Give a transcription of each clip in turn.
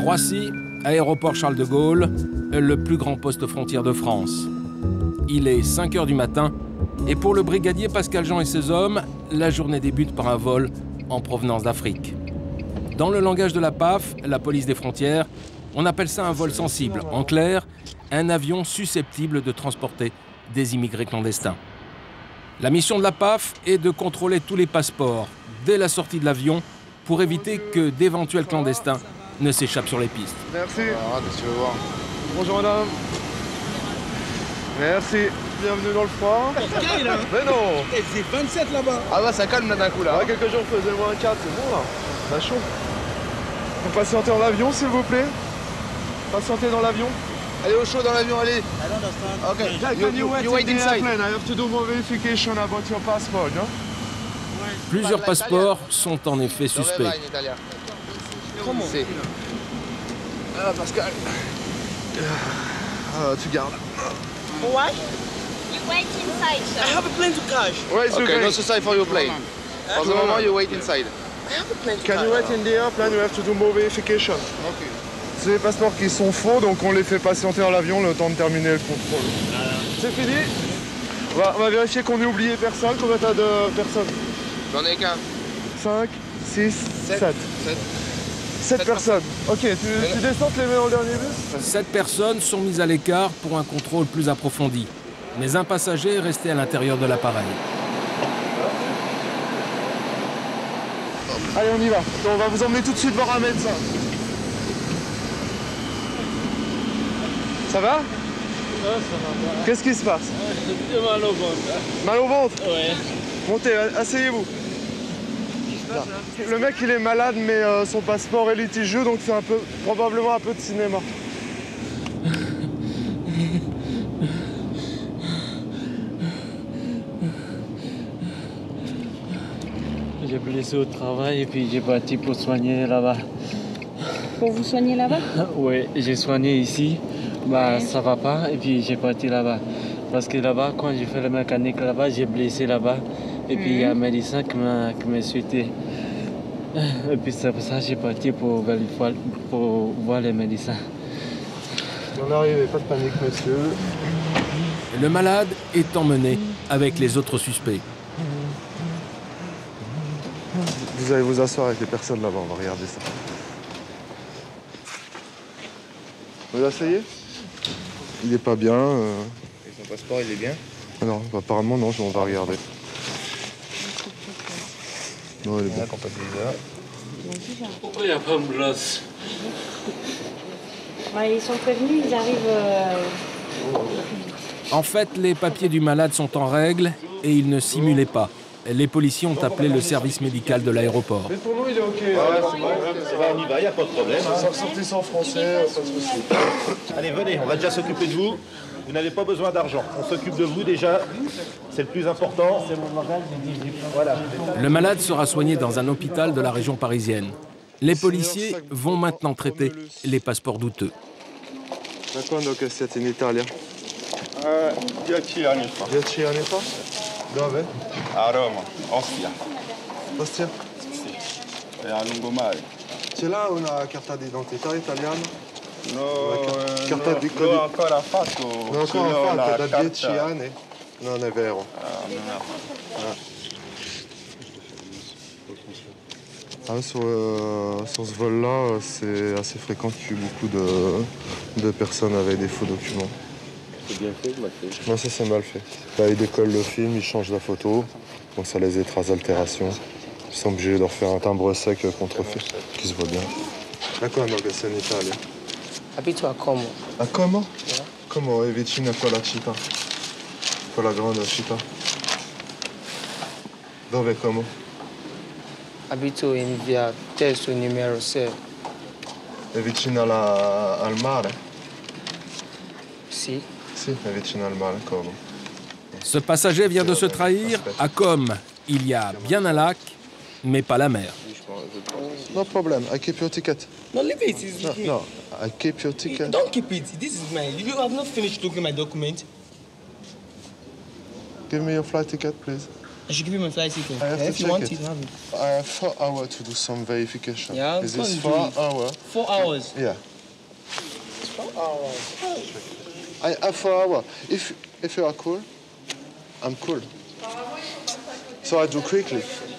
Roissy, aéroport Charles de Gaulle, le plus grand poste frontière de France. Il est 5 h du matin et pour le brigadier Pascal Jean et ses hommes, la journée débute par un vol en provenance d'Afrique. Dans le langage de la PAF, la police des frontières, on appelle ça un vol sensible. En clair, un avion susceptible de transporter des immigrés clandestins. La mission de la PAF est de contrôler tous les passeports dès la sortie de l'avion pour éviter que d'éventuels clandestins ne s'échappent sur les pistes. Merci. Qu'est-ce que tu veux voir? Bonjour madame. Merci. Bienvenue dans le froid. Mais non. C'est 27 là-bas. Ah bah ça calme là d'un coup là. Quelques jours faisait le moins 4, c'est bon là. Ça chaud. Vous patientez dans l'avion s'il vous plaît. Patientez dans l'avion. Allez au chaud dans l'avion, allez. I don't understand. Okay. You wait inside. I have to do more verification about your passport, no? Plusieurs passeports sont en effet suspects. Comment? Ah Pascal. Ah, tu gardes. Why? You wait inside, sir. I have a plane to catch. Where is Okay, no suicide for your plane. For the moment, you wait inside. I have a plane to Can catch. you wait in the airplane? You have to do more verification. Okay. C'est des passeports qui sont faux, donc on les fait patienter dans l'avion le temps de terminer le contrôle. C'est fini? On va vérifier qu'on n'ait oublié personne. Combien t'as de personnes? J'en ai qu'un. 5, 6, 7. 7 personnes. Ok, tu descends, tu les mets dans le dernier bus? 7 personnes sont mises à l'écart pour un contrôle plus approfondi. Mais un passager est resté à l'intérieur de l'appareil. Allez, on y va. On va vous emmener tout de suite voir un médecin. Ça va? Ça va pas. Qu'est-ce qui se passe? J'ai mal au ventre. Mal au ventre? Ouais. Montez, asseyez-vous. Le mec il est malade mais son passeport est litigieux donc c'est probablement un peu de cinéma. J'ai blessé au travail et puis j'ai parti pour soigner là-bas. Pour vous soigner là-bas? Oui, j'ai soigné ici, bah ça va pas et puis j'ai parti là-bas. Parce que là-bas, quand j'ai fait le mécanique là-bas, j'ai blessé là-bas. Et puis il y a un médecin qui m'a suité. Et puis c'est pour ça que j'ai parti pour voir les médecins. On est arrivé, pas de panique monsieur. Le malade est emmené avec les autres suspects. Vous allez vous asseoir avec les personnes là-bas, on va regarder ça. Vous asseyez? Il est pas bien. Et son passeport, il est bien? Non, apparemment non, on va regarder. Non, il est bien. Pourquoi il n'y a pas de blouse? Ils sont prévenus, ils arrivent... En fait, les papiers du malade sont en règle et il ne simulait pas. Les policiers ont appelé le service médical de l'aéroport. Mais pour nous, il est OK. Ça va, on y va, il n'y a pas de problème. C'est ressorti en français, pas de souci. Allez, venez, on va déjà s'occuper de vous. Vous n'avez pas besoin d'argent. On s'occupe de vous déjà. C'est le plus important. Voilà. Le malade sera soigné dans un hôpital de la région parisienne. Les policiers vont maintenant traiter les passeports douteux. Da quando che siete in Italia? 10 anni fa. 10 anni fa? Dove? A Roma, Ostia. Ostia? Sì. E a lungomare. Ce l'ha una carta d'identità italiana? No, l'ho ancora fatto. Non ancora fatto, da 10 anni? Non è vero. Sur ce vol-là, c'est assez fréquent qu'il y ait beaucoup de personnes avec des faux documents. C'est bien fait ou mal fait? Non, ça c'est mal fait. Là, ils décollent le film, ils changent la photo, donc ça laisse des traces d'altération. Ils sont obligés de refaire un timbre sec contrefait, qui se voit bien. D'accord, donc c'est en Italie. Abito a Como. A Como? Como è vicino a quella città? Quella grande città? Dove Como? Abito in via Testo numero 6. È vicino al mare? Sì. Sì, è vicino al mare, Como. Ce passager vient de se trahir. À Com, il y a bien un lac, mais pas la mer. No problem, I keep your ticket. No, leave it. It's with me. No, I keep your ticket. Don't keep it. This is mine. You have not finished looking at my document. Give me your flight ticket, please. I should give you my flight ticket. I have to If you check want it. it, you have it. I have 4 hours to do some verification. Yeah, Is come this and 4 do it. hours? 4 hours. Yeah. 4 hours. I have 4 hours. If you are cool, I'm cool. So I do quickly.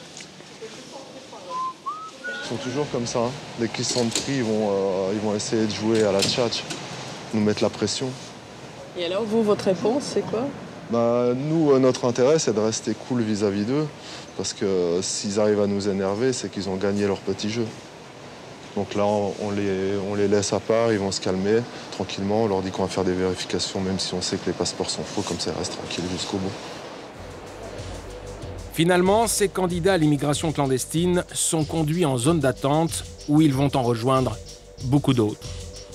Ils sont toujours comme ça. Hein. Dès qu'ils sont pris, ils vont essayer de jouer à la tchatch, nous mettre la pression. Et alors, vous, votre réponse, c'est quoi? Bah, nous, notre intérêt, c'est de rester cool vis-à-vis d'eux. Parce que s'ils arrivent à nous énerver, c'est qu'ils ont gagné leur petit jeu. Donc là, on les laisse à part, ils vont se calmer tranquillement. On leur dit qu'on va faire des vérifications, même si on sait que les passeports sont faux, comme ça, ils restent tranquilles jusqu'au bout. Finalement, ces candidats à l'immigration clandestine sont conduits en zone d'attente où ils vont en rejoindre beaucoup d'autres.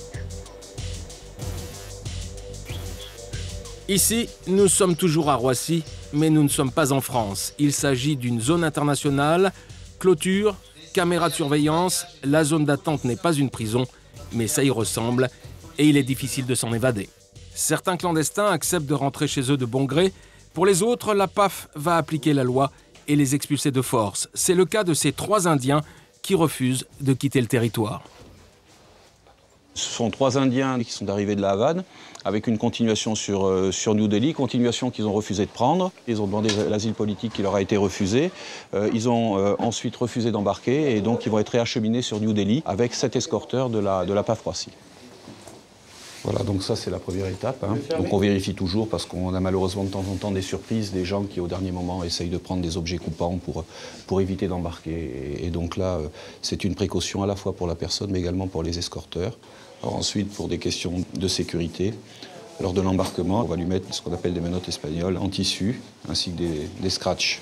Ici, nous sommes toujours à Roissy, mais nous ne sommes pas en France. Il s'agit d'une zone internationale, clôture, caméra de surveillance. La zone d'attente n'est pas une prison, mais ça y ressemble et il est difficile de s'en évader. Certains clandestins acceptent de rentrer chez eux de bon gré. Pour les autres, la PAF va appliquer la loi et les expulser de force. C'est le cas de ces 3 Indiens qui refusent de quitter le territoire. Ce sont 3 Indiens qui sont arrivés de la Havane, avec une continuation sur New Delhi, continuation qu'ils ont refusé de prendre. Ils ont demandé l'asile politique qui leur a été refusé. Ils ont ensuite refusé d'embarquer et donc ils vont être réacheminés sur New Delhi avec 7 escorteurs de la PAF Roissy. Voilà, donc ça c'est la première étape. Hein. Donc on vérifie toujours parce qu'on a malheureusement de temps en temps des surprises, des gens qui au dernier moment essayent de prendre des objets coupants pour éviter d'embarquer. Et donc là, c'est une précaution à la fois pour la personne mais également pour les escorteurs. Alors ensuite, pour des questions de sécurité, lors de l'embarquement, on va lui mettre ce qu'on appelle des menottes espagnoles en tissu, ainsi que des scratchs.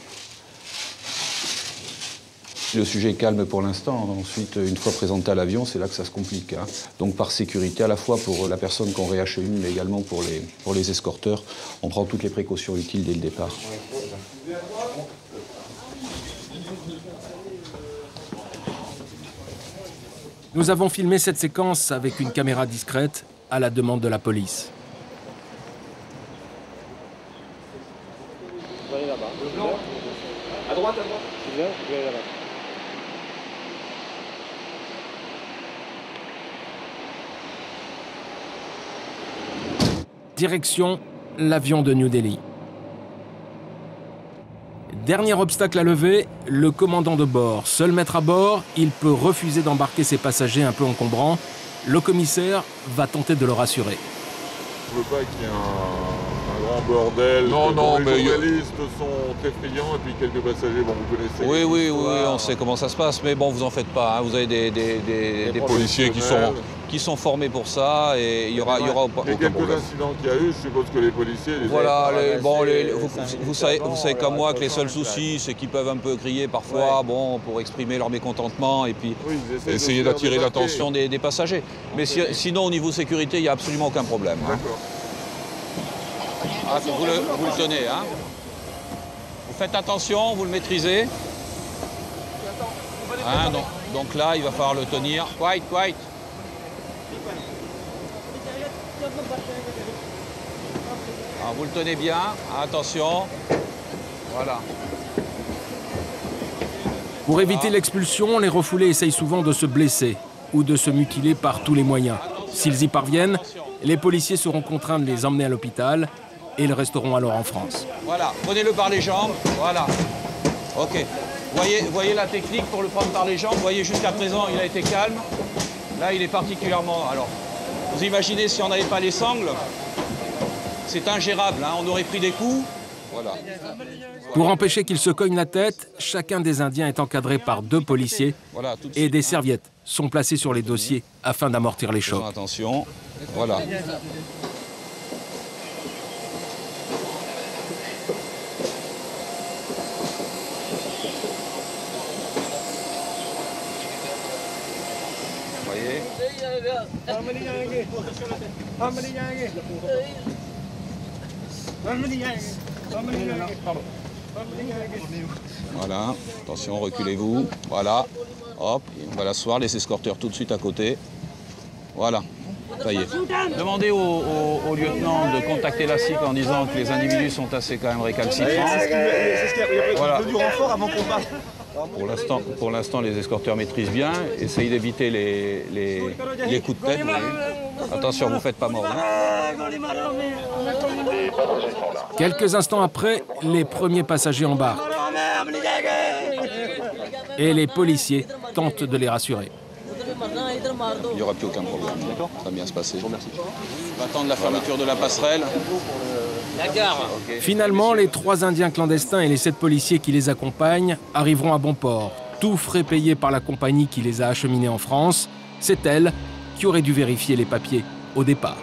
Le sujet est calme pour l'instant. Ensuite, une fois présenté à l'avion, c'est là que ça se complique. Hein. Donc par sécurité, à la fois pour la personne qu'on réachemine, mais également pour les escorteurs, on prend toutes les précautions utiles dès le départ. Nous avons filmé cette séquence avec une caméra discrète à la demande de la police. Vous allez là-bas. À droite, à droite. Vous allez là-bas. Direction l'avion de New Delhi. Dernier obstacle à lever, le commandant de bord. Seul maître à bord, il peut refuser d'embarquer ses passagers un peu encombrants. Le commissaire va tenter de le rassurer. Je ne veux pas qu'il y ait un grand bordel. Non, mais les journalistes sont très friands et puis quelques passagers, bon, vous connaissez. Oui, on sait comment ça se passe, mais bon, vous en faites pas. Hein. Vous avez des policiers qui sont formés pour ça et il y aura aucun problème. Les quelques incidents qu'il y a eu, je suppose que les policiers... Vous savez comme moi que les seuls soucis, c'est qu'ils peuvent un peu crier parfois, bon, pour exprimer leur mécontentement et puis essayer d'attirer l'attention des passagers. Mais sinon, au niveau sécurité, il n'y a absolument aucun problème. Hein. D'accord. Ah, vous le tenez, hein. Vous faites attention, vous le maîtrisez. Hein, donc là, il va falloir le tenir. Quiet. Alors, vous le tenez bien, attention. Voilà. Pour éviter l'expulsion, les refoulés essayent souvent de se blesser ou de se mutiler par tous les moyens. S'ils y parviennent, les policiers seront contraints de les emmener à l'hôpital et ils resteront alors en France. Voilà, prenez-le par les jambes, voilà. Ok. Voyez la technique pour le prendre par les jambes. Vous voyez, jusqu'à présent, il a été calme. Là, il est particulièrement... Alors, vous imaginez si on n'avait pas les sangles, c'est ingérable, hein, on aurait pris des coups. Voilà. Pour empêcher qu'il se cogne la tête, chacun des Indiens est encadré par 2 policiers et des serviettes sont placées sur les dossiers afin d'amortir les chocs. Attention, voilà. Voilà, attention, reculez-vous. Voilà, hop, on va l'asseoir, les escorteurs tout de suite à côté. Voilà. Ça y est. Demandez au lieutenant de contacter la SIC en disant que les individus sont assez quand même récalcitrants. C'est ce qu'il y a. Voilà. Il veut du renfort avant qu'on parte. Pour l'instant, les escorteurs maîtrisent bien. Essayez d'éviter les coups de tête. Attention, vous ne faites pas mort. Quelques instants après, les premiers passagers embarquent. Et les policiers tentent de les rassurer. Il n'y aura plus aucun problème. D'accord. Ça va bien se passer. On va attendre la fermeture de la passerelle. La gare. Finalement, les 3 Indiens clandestins et les 7 policiers qui les accompagnent arriveront à bon port. Tout frais payé par la compagnie qui les a acheminés en France. C'est elle qui aurait dû vérifier les papiers au départ.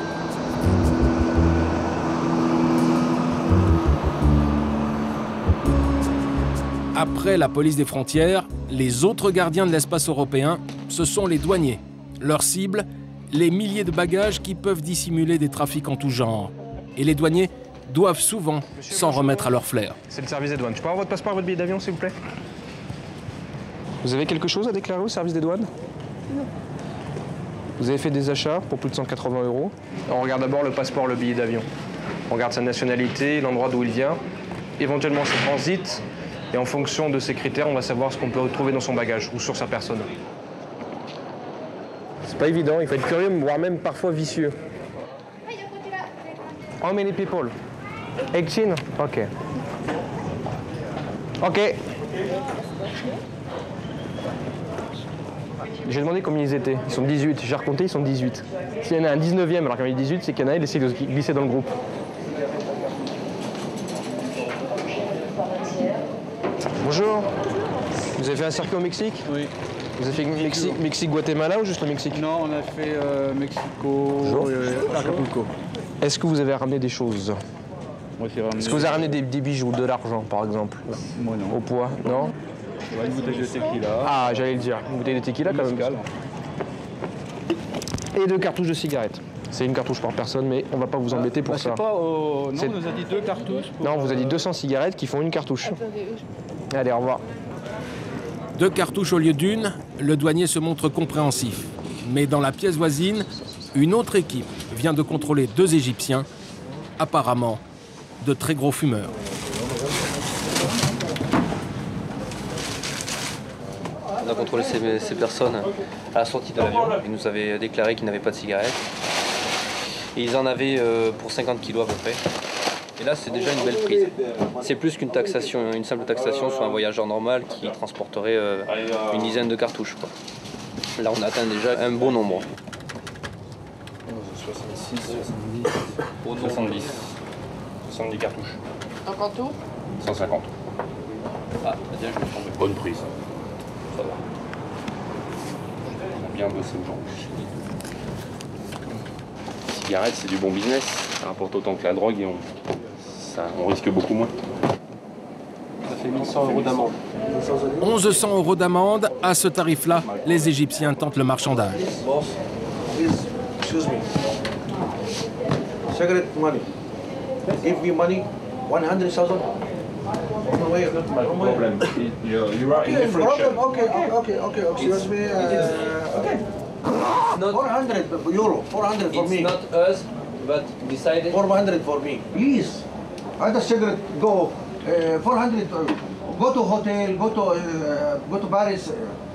Après la police des frontières, les autres gardiens de l'espace européen, ce sont les douaniers. Leur cible, les milliers de bagages qui peuvent dissimuler des trafics en tout genre. Et les douaniers doivent souvent s'en remettre à leur flair. C'est le service des douanes. Je peux avoir votre passeport et votre billet d'avion, s'il vous plaît? Vous avez quelque chose à déclarer au service des douanes? Non. Vous avez fait des achats pour plus de 180 €. On regarde d'abord le passeport, le billet d'avion. On regarde sa nationalité, l'endroit d'où il vient, éventuellement ses transits. Et en fonction de ces critères, on va savoir ce qu'on peut retrouver dans son bagage ou sur sa personne. C'est pas évident, il faut être curieux, voire même parfois vicieux. How many people? 18? Ok. Ok. J'ai demandé combien ils étaient. Ils sont 18. J'ai recompté, ils sont 18. S'il y en a un 19e alors qu'il y en a 18, c'est qu'il y en a, il essaie de glisser dans le groupe. Bonjour. Vous avez fait un circuit au Mexique? Oui. Vous avez fait Mexique-Guatemala ou juste le Mexique? Non, on a fait Mexico, Acapulco. Est-ce que vous avez ramené des choses? Moi, Est-ce que vous avez ramené des bijoux, de l'argent par exemple? Moi non. Au poids? Non? Une bouteille de tequila. Ah, j'allais le dire. Une bouteille de tequila quand même. Et 2 cartouches de cigarettes. C'est une cartouche par personne, mais on va pas vous embêter pour ça. Pas Non, on nous a dit 2 cartouches. Non, on vous a dit 200 cigarettes qui font une cartouche. Allez, au revoir. 2 cartouches au lieu d'une, le douanier se montre compréhensif. Mais dans la pièce voisine, une autre équipe vient de contrôler 2 Égyptiens, apparemment de très gros fumeurs. On a contrôlé ces personnes à la sortie de l'avion. Ils nous avaient déclaré qu'ils n'avaient pas de cigarettes. Et ils en avaient pour 50 kilos à peu près. Et là, c'est déjà une belle prise. C'est plus qu'une taxation, une simple taxation sur un voyageur normal qui transporterait une dizaine de cartouches, quoi. Là, on atteint déjà un bon nombre. 66, 70. 70 cartouches. En tout? 150. Ah, déjà, je me trompe. Bonne prise. Ça va. On a bien bossé aujourd'hui. Cigarette, c'est du bon business. Ça rapporte autant que la drogue et on risque beaucoup moins. Ça fait 1100 € d'amende. 1100 € d'amende. À ce tarif-là, les Égyptiens tentent le marchandage. Excuse me. Cigarette money. Give me money, 100,000. No way. Problem. You are in different Problem. Okay. Excuse me. Okay. 400 euro. 400 for me. It's not us, but decided. 400 for me. Please. I just cigarette go 400. Go to hotel. Go to Paris.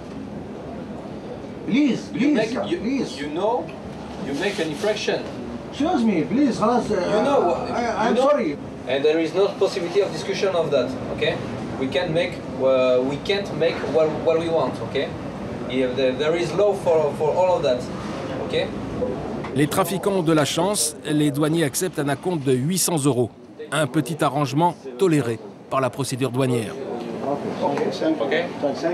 Please. You know, you make an infraction. Excuse me, please. I'm sorry. And there is no possibility of discussion of that. Okay, we can't make what we want. Okay, there is law for all of that. Okay. Les trafiquants ont de la chance, les douaniers acceptent un acompte de 800 €. Un petit arrangement toléré par la procédure douanière. Okay.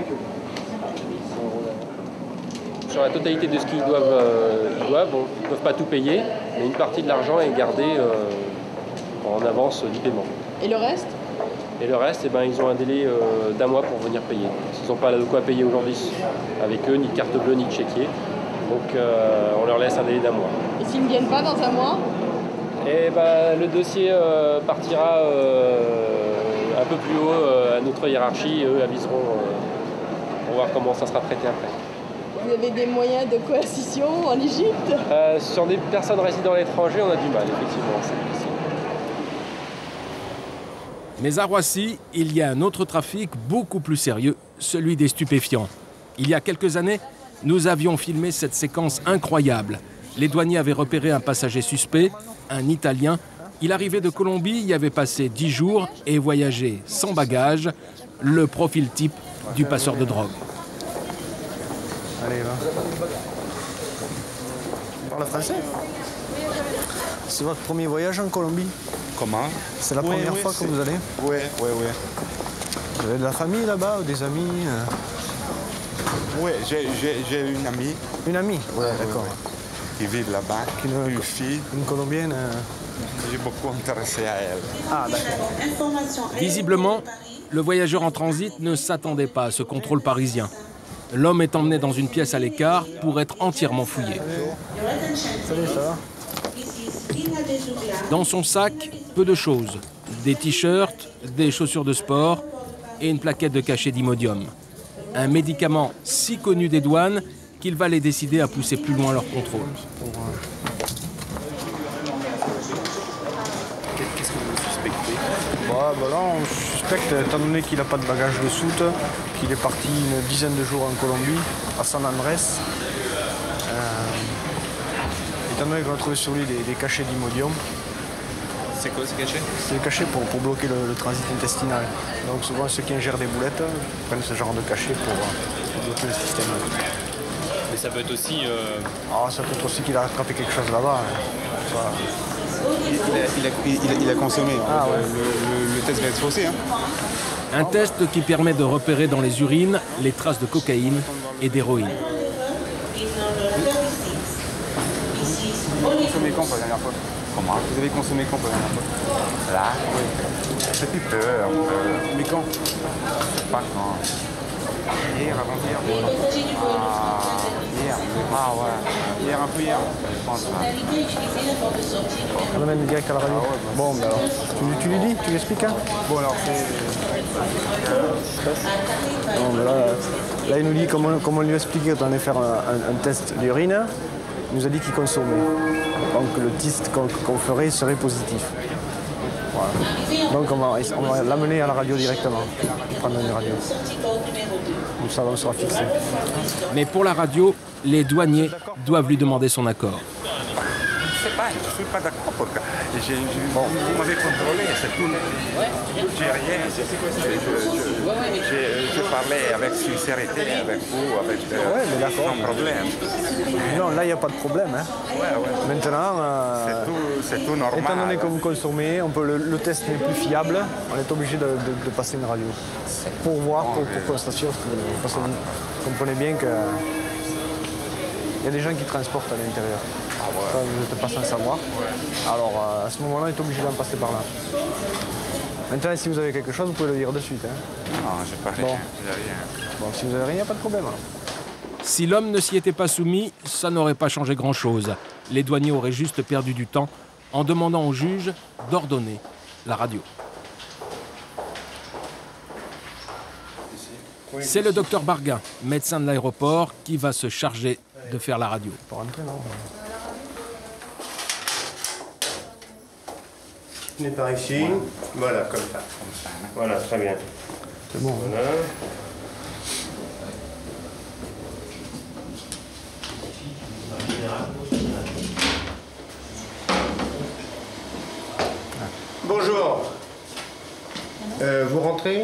Sur la totalité de ce qu'ils doivent, ils ne peuvent pas tout payer, mais une partie de l'argent est gardée en avance du paiement. Et le reste? Et le reste, eh ben, ils ont un délai d'1 mois pour venir payer. S'ils n'ont pas de quoi payer aujourd'hui avec eux, ni de carte bleue, ni de chéquier, donc on leur laisse un délai d'1 mois. Et s'ils ne viennent pas dans 1 mois? Et ben, le dossier partira un peu plus haut à notre hiérarchie et eux aviseront pour voir comment ça sera traité après. Vous avez des moyens de coercition en Égypte? Sur des personnes résidant à l'étranger, on a du mal, effectivement, c'est difficile. Mais à Roissy, il y a un autre trafic beaucoup plus sérieux, celui des stupéfiants. Il y a quelques années, nous avions filmé cette séquence incroyable. Les douaniers avaient repéré un passager suspect, un Italien. Il arrivait de Colombie, y avait passé 10 jours et voyageait sans bagage, le profil type du passeur de drogue. Allez, va. Tu parles français? C'est votre premier voyage en Colombie? Comment? C'est la première fois que vous allez? Oui. Vous avez de la famille là-bas ou des amis? Oui, j'ai une amie. Une amie? Oui, d'accord. Qui vit là-bas, une fille. Une Colombienne? J'ai beaucoup intéressé à elle. Ah, d'accord. Visiblement, le voyageur en transit ne s'attendait pas à ce contrôle parisien. L'homme est emmené dans une pièce à l'écart pour être entièrement fouillé. Salut, ça va? Dans son sac, peu de choses. Des t-shirts, des chaussures de sport et une plaquette de cachet d'Imodium. Un médicament si connu des douanes qu'il va les décider à pousser plus loin leur contrôle. Qu'est-ce que vous suspectez? Là, on suspecte, étant donné qu'il n'a pas de bagage de soute, qu'il est parti une dizaine de jours en Colombie, à San Andrés. Étant donné qu'on a trouvé sur lui des cachets d'Imodium. C'est quoi ces cachets? C'est des cachets pour bloquer le transit intestinal. Donc souvent ceux qui ingèrent des boulettes prennent ce genre de cachet pour bloquer le système. Mais ça peut être aussi... ça peut être aussi qu'il a attrapé quelque chose là-bas. Il a consommé. Ouais. Le test va être faussé. Un test qui permet de repérer dans les urines les traces de cocaïne et d'héroïne. Vous avez consommé quand la dernière fois? Comment? Vous avez consommé quand la dernière fois? Là? Oui. Un petit peu. Mais quand? Je sais pas quand. Hier, avant-hier. Hier. Ah ouais. Hier, un peu hier. Je pense. On amène direct à la radio. Bon, ben alors. Tu lui dis? Tu lui expliques? Bon, alors Non, là, il nous dit comment on lui expliquait qu'on allait faire un test d'urine. Il nous a dit qu'il consommait. Donc le test qu'on ferait serait positif. Voilà. Donc on va l'amener à la radio directement. Prendre une radio. Comme ça, on sera fixé. Mais pour la radio, les douaniers doivent lui demander son accord. Je sais pas, je suis pas d'accord parce que vous m'avez contrôlé, c'est tout. J'ai rien. Je parlais avec sincérité avec vous, sans problème. Non, là il n'y a pas de problème. Maintenant, c'est tout normal. Étant donné que vous consommez, le test n'est plus fiable, on est obligé de passer une radio. Pour voir, pour constater, parce que vous comprenez bien qu'il y a des gens qui transportent à l'intérieur. Ça, vous n'êtes pas sans savoir. Alors, à ce moment-là, on est obligé d'en passer par là. Maintenant, si vous avez quelque chose, vous pouvez le dire de suite. Non, j'ai pas rien. Bon, si vous n'avez rien, il n'y a pas de problème. Si l'homme ne s'y était pas soumis, ça n'aurait pas changé grand-chose. Les douaniers auraient juste perdu du temps en demandant au juge d'ordonner la radio. C'est le docteur Barguin, médecin de l'aéroport, qui va se charger de faire la radio. On est par ici, voilà, comme ça. Voilà, très bien. C'est bon. Voilà. Bonjour. Vous rentrez?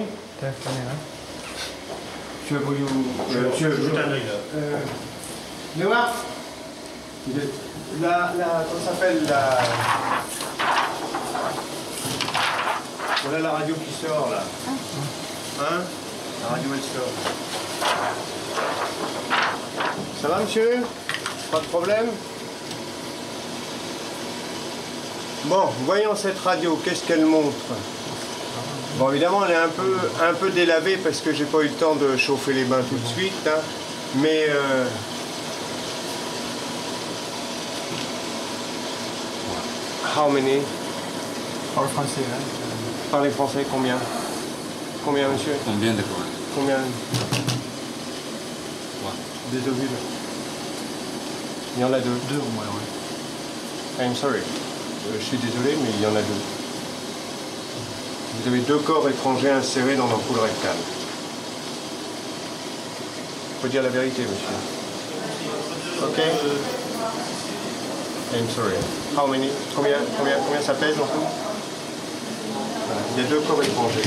Je vous... Je jette un œil là. Noir. Comment s'appelle la... Voilà la radio qui sort là. Hein? La radio elle sort. Ça va monsieur? Pas de problème? Bon, voyons cette radio, qu'est-ce qu'elle montre? Bon, évidemment, elle est un peu délavée parce que j'ai pas eu le temps de chauffer les bains tout de suite, hein. Mais how many? Parle français, hein? Parlez français, combien? Combien, monsieur? Combien de quoi? Combien? des ovules? Il y en a deux. Deux au moins, oui. I'm sorry. Je suis désolé, mais il y en a deux. Vous avez deux corps étrangers insérés dans l'ampoule rectale. Il faut dire la vérité, monsieur. Ok? I'm sorry. How many? Combien ça pèse en tout? Voilà. Il y a deux corps étrangers.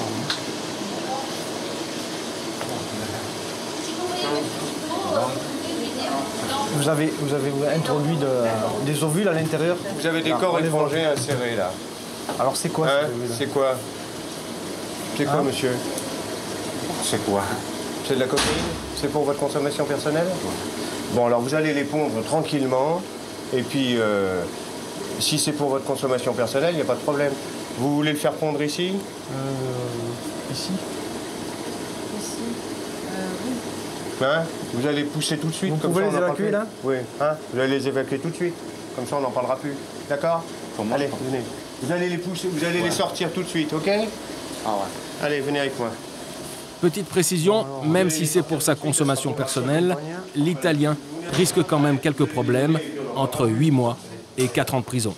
Vous avez introduit des ovules à l'intérieur? Vous avez des corps étrangers insérés là. Alors c'est quoi? C'est quoi? C'est quoi, monsieur? C'est quoi? C'est de la cocaïne? C'est pour votre consommation personnelle? Bon, alors vous allez les pondre tranquillement. Et puis, si c'est pour votre consommation personnelle, il n'y a pas de problème. Vous voulez le faire pondre ici? Ici? Hein? Vous allez pousser tout de suite. Vous comme pouvez ça, les évacuer là? Oui. Hein? Vous allez les évacuer tout de suite. Comme ça, on n'en parlera plus. D'accord? Allez, venez. Vous allez les pousser, vous allez les sortir tout de suite, ok? Ah ouais. Allez, venez avec moi. Petite précision, même si c'est pour sa consommation personnelle, l'Italien risque quand même quelques problèmes, entre 8 mois et 4 ans de prison.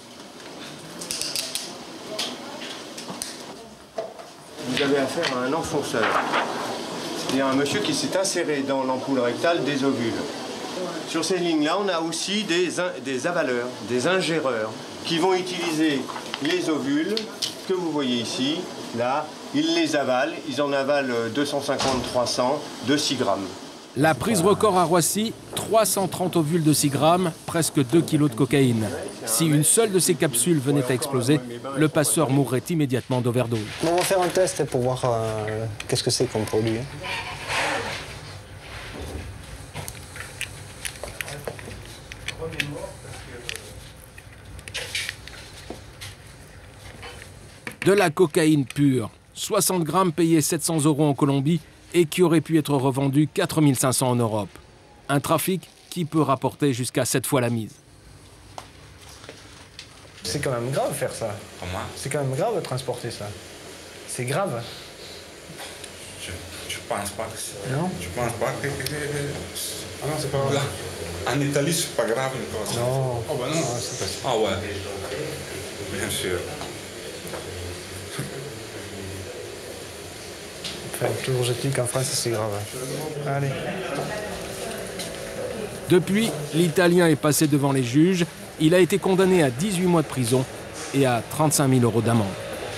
Vous avez affaire à un enfonceur. Il y a un monsieur qui s'est inséré dans l'ampoule rectale des ovules. Sur ces lignes-là, on a aussi des avaleurs, des ingéreurs, qui vont utiliser les ovules que vous voyez ici, là. Ils les avalent, ils en avalent 250-300 de 6 grammes. La prise record à Roissy, 330 ovules de 6 grammes, presque 2 kilos de cocaïne. Si une seule de ces capsules venait à exploser, le passeur mourrait immédiatement d'overdose. On va faire un test pour voir qu'est-ce que c'est comme produit. De la cocaïne pure, 60 grammes payés 700 € en Colombie et qui aurait pu être revendu 4500 en Europe. Un trafic qui peut rapporter jusqu'à 7 fois la mise. C'est quand même grave faire ça. Comment? C'est quand même grave de transporter ça. C'est grave. Je pense pas que c'est... Non? Je pense pas que... Ah non, c'est pas grave. Là, en Italie, c'est pas grave encore. Non. Oh bah non. Ah ouais. Bien sûr. Enfin, toujours est-il qu'en France, c'est grave. Allez. Depuis, l'Italien est passé devant les juges. Il a été condamné à 18 mois de prison et à 35 000 € d'amende.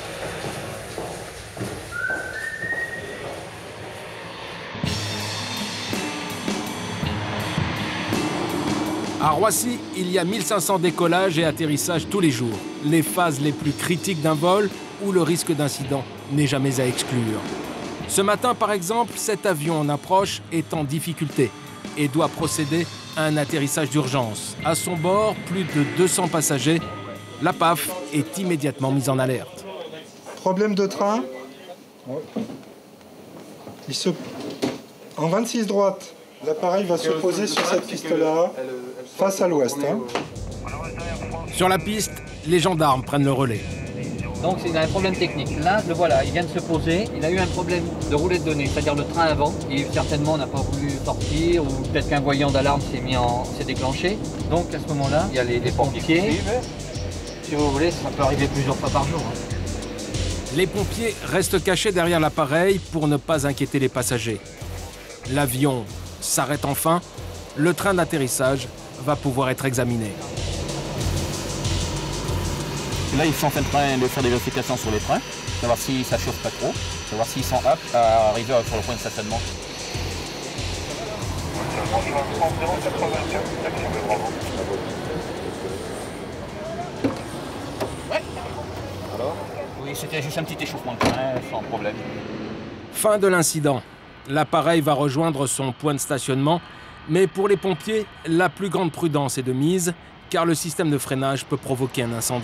À Roissy, il y a 1500 décollages et atterrissages tous les jours. Les phases les plus critiques d'un vol où le risque d'incident n'est jamais à exclure. Ce matin, par exemple, cet avion en approche est en difficulté et doit procéder à un atterrissage d'urgence. À son bord, plus de 200 passagers. La PAF est immédiatement mise en alerte. Problème de train. En 26 droite, l'appareil va se poser sur cette piste-là, face à l'ouest. Sur la piste, les gendarmes prennent le relais. Donc il a un problème technique. Là, le voilà, il vient de se poser. Il a eu un problème de roulette de nez, c'est-à-dire le train avant. Et certainement n'a pas voulu sortir ou peut-être qu'un voyant d'alarme s'est déclenché. Donc à ce moment-là, il y a les pompiers. Si vous voulez, ça peut arriver plusieurs fois par jour. Les pompiers restent cachés derrière l'appareil pour ne pas inquiéter les passagers. L'avion s'arrête enfin. Le train d'atterrissage va pouvoir être examiné. Là, ils sont en train de faire des vérifications sur les trains, savoir si ça chauffe pas trop, savoir s'ils sont aptes à arriver sur le point de stationnement. Oui, c'était juste un petit échauffement de train, sans problème. Fin de l'incident. L'appareil va rejoindre son point de stationnement, mais pour les pompiers, la plus grande prudence est de mise, car le système de freinage peut provoquer un incendie.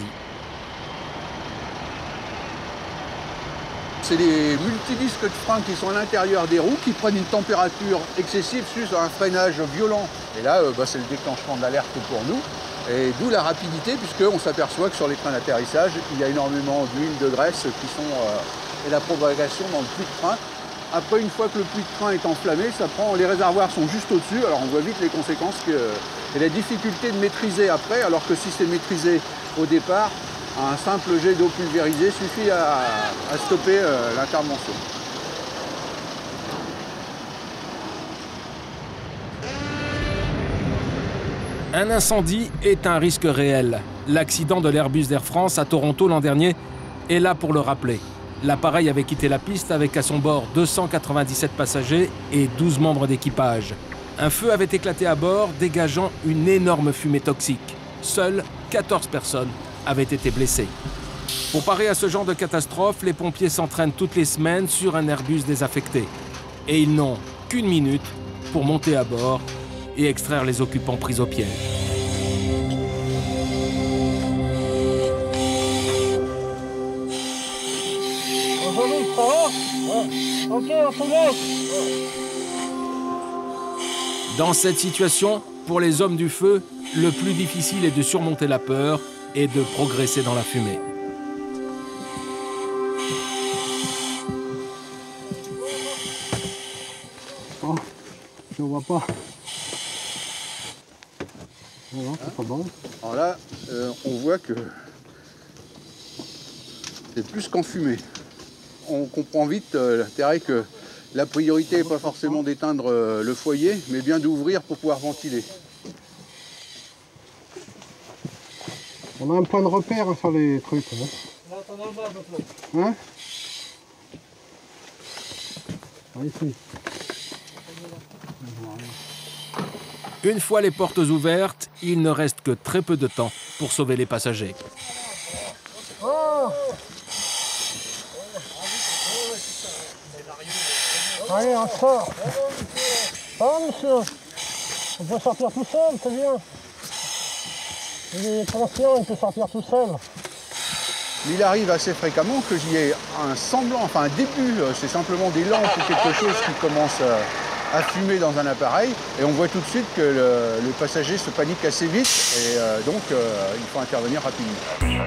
C'est les multidisques de frein qui sont à l'intérieur des roues qui prennent une température excessive suite à un freinage violent. Et là, c'est le déclenchement d'alerte pour nous. Et d'où la rapidité, puisqu'on s'aperçoit que sur les trains d'atterrissage, il y a énormément d'huile, de graisse qui sont et la propagation dans le flux de train Après, une fois que le puits de train est enflammé, les réservoirs sont juste au-dessus, alors on voit vite les conséquences et la difficulté de maîtriser après, alors que si c'est maîtrisé au départ, un simple jet d'eau pulvérisée suffit à stopper l'intervention. Un incendie est un risque réel. L'accident de l'Airbus d'Air France à Toronto l'an dernier est là pour le rappeler. L'appareil avait quitté la piste avec à son bord 297 passagers et 12 membres d'équipage. Un feu avait éclaté à bord, dégageant une énorme fumée toxique. Seules 14 personnes avaient été blessées. Pour parer à ce genre de catastrophe, les pompiers s'entraînent toutes les semaines sur un Airbus désaffecté. Et ils n'ont qu'une minute pour monter à bord et extraire les occupants pris au piège. Dans cette situation, pour les hommes du feu, le plus difficile est de surmonter la peur et de progresser dans la fumée. Oh, je ne vois pas. Voilà, c'est pas bon. Alors là, on voit que c'est plus qu'enfumé. On comprend vite l'intérêt que la priorité n'est pas forcément d'éteindre le foyer, mais bien d'ouvrir pour pouvoir ventiler. On a un point de repère sur les trucs. Hein? Ici. Une fois les portes ouvertes, il ne reste que très peu de temps pour sauver les passagers. Oh! Allez, on sort. Oh, monsieur, on peut sortir tout seul, c'est bien. Il est conscient, il peut sortir tout seul. Il arrive assez fréquemment que j'y ai un semblant, enfin un début, c'est simplement des lampes ou quelque chose qui commence à fumer dans un appareil, et on voit tout de suite que le passager se panique assez vite, et donc il faut intervenir rapidement.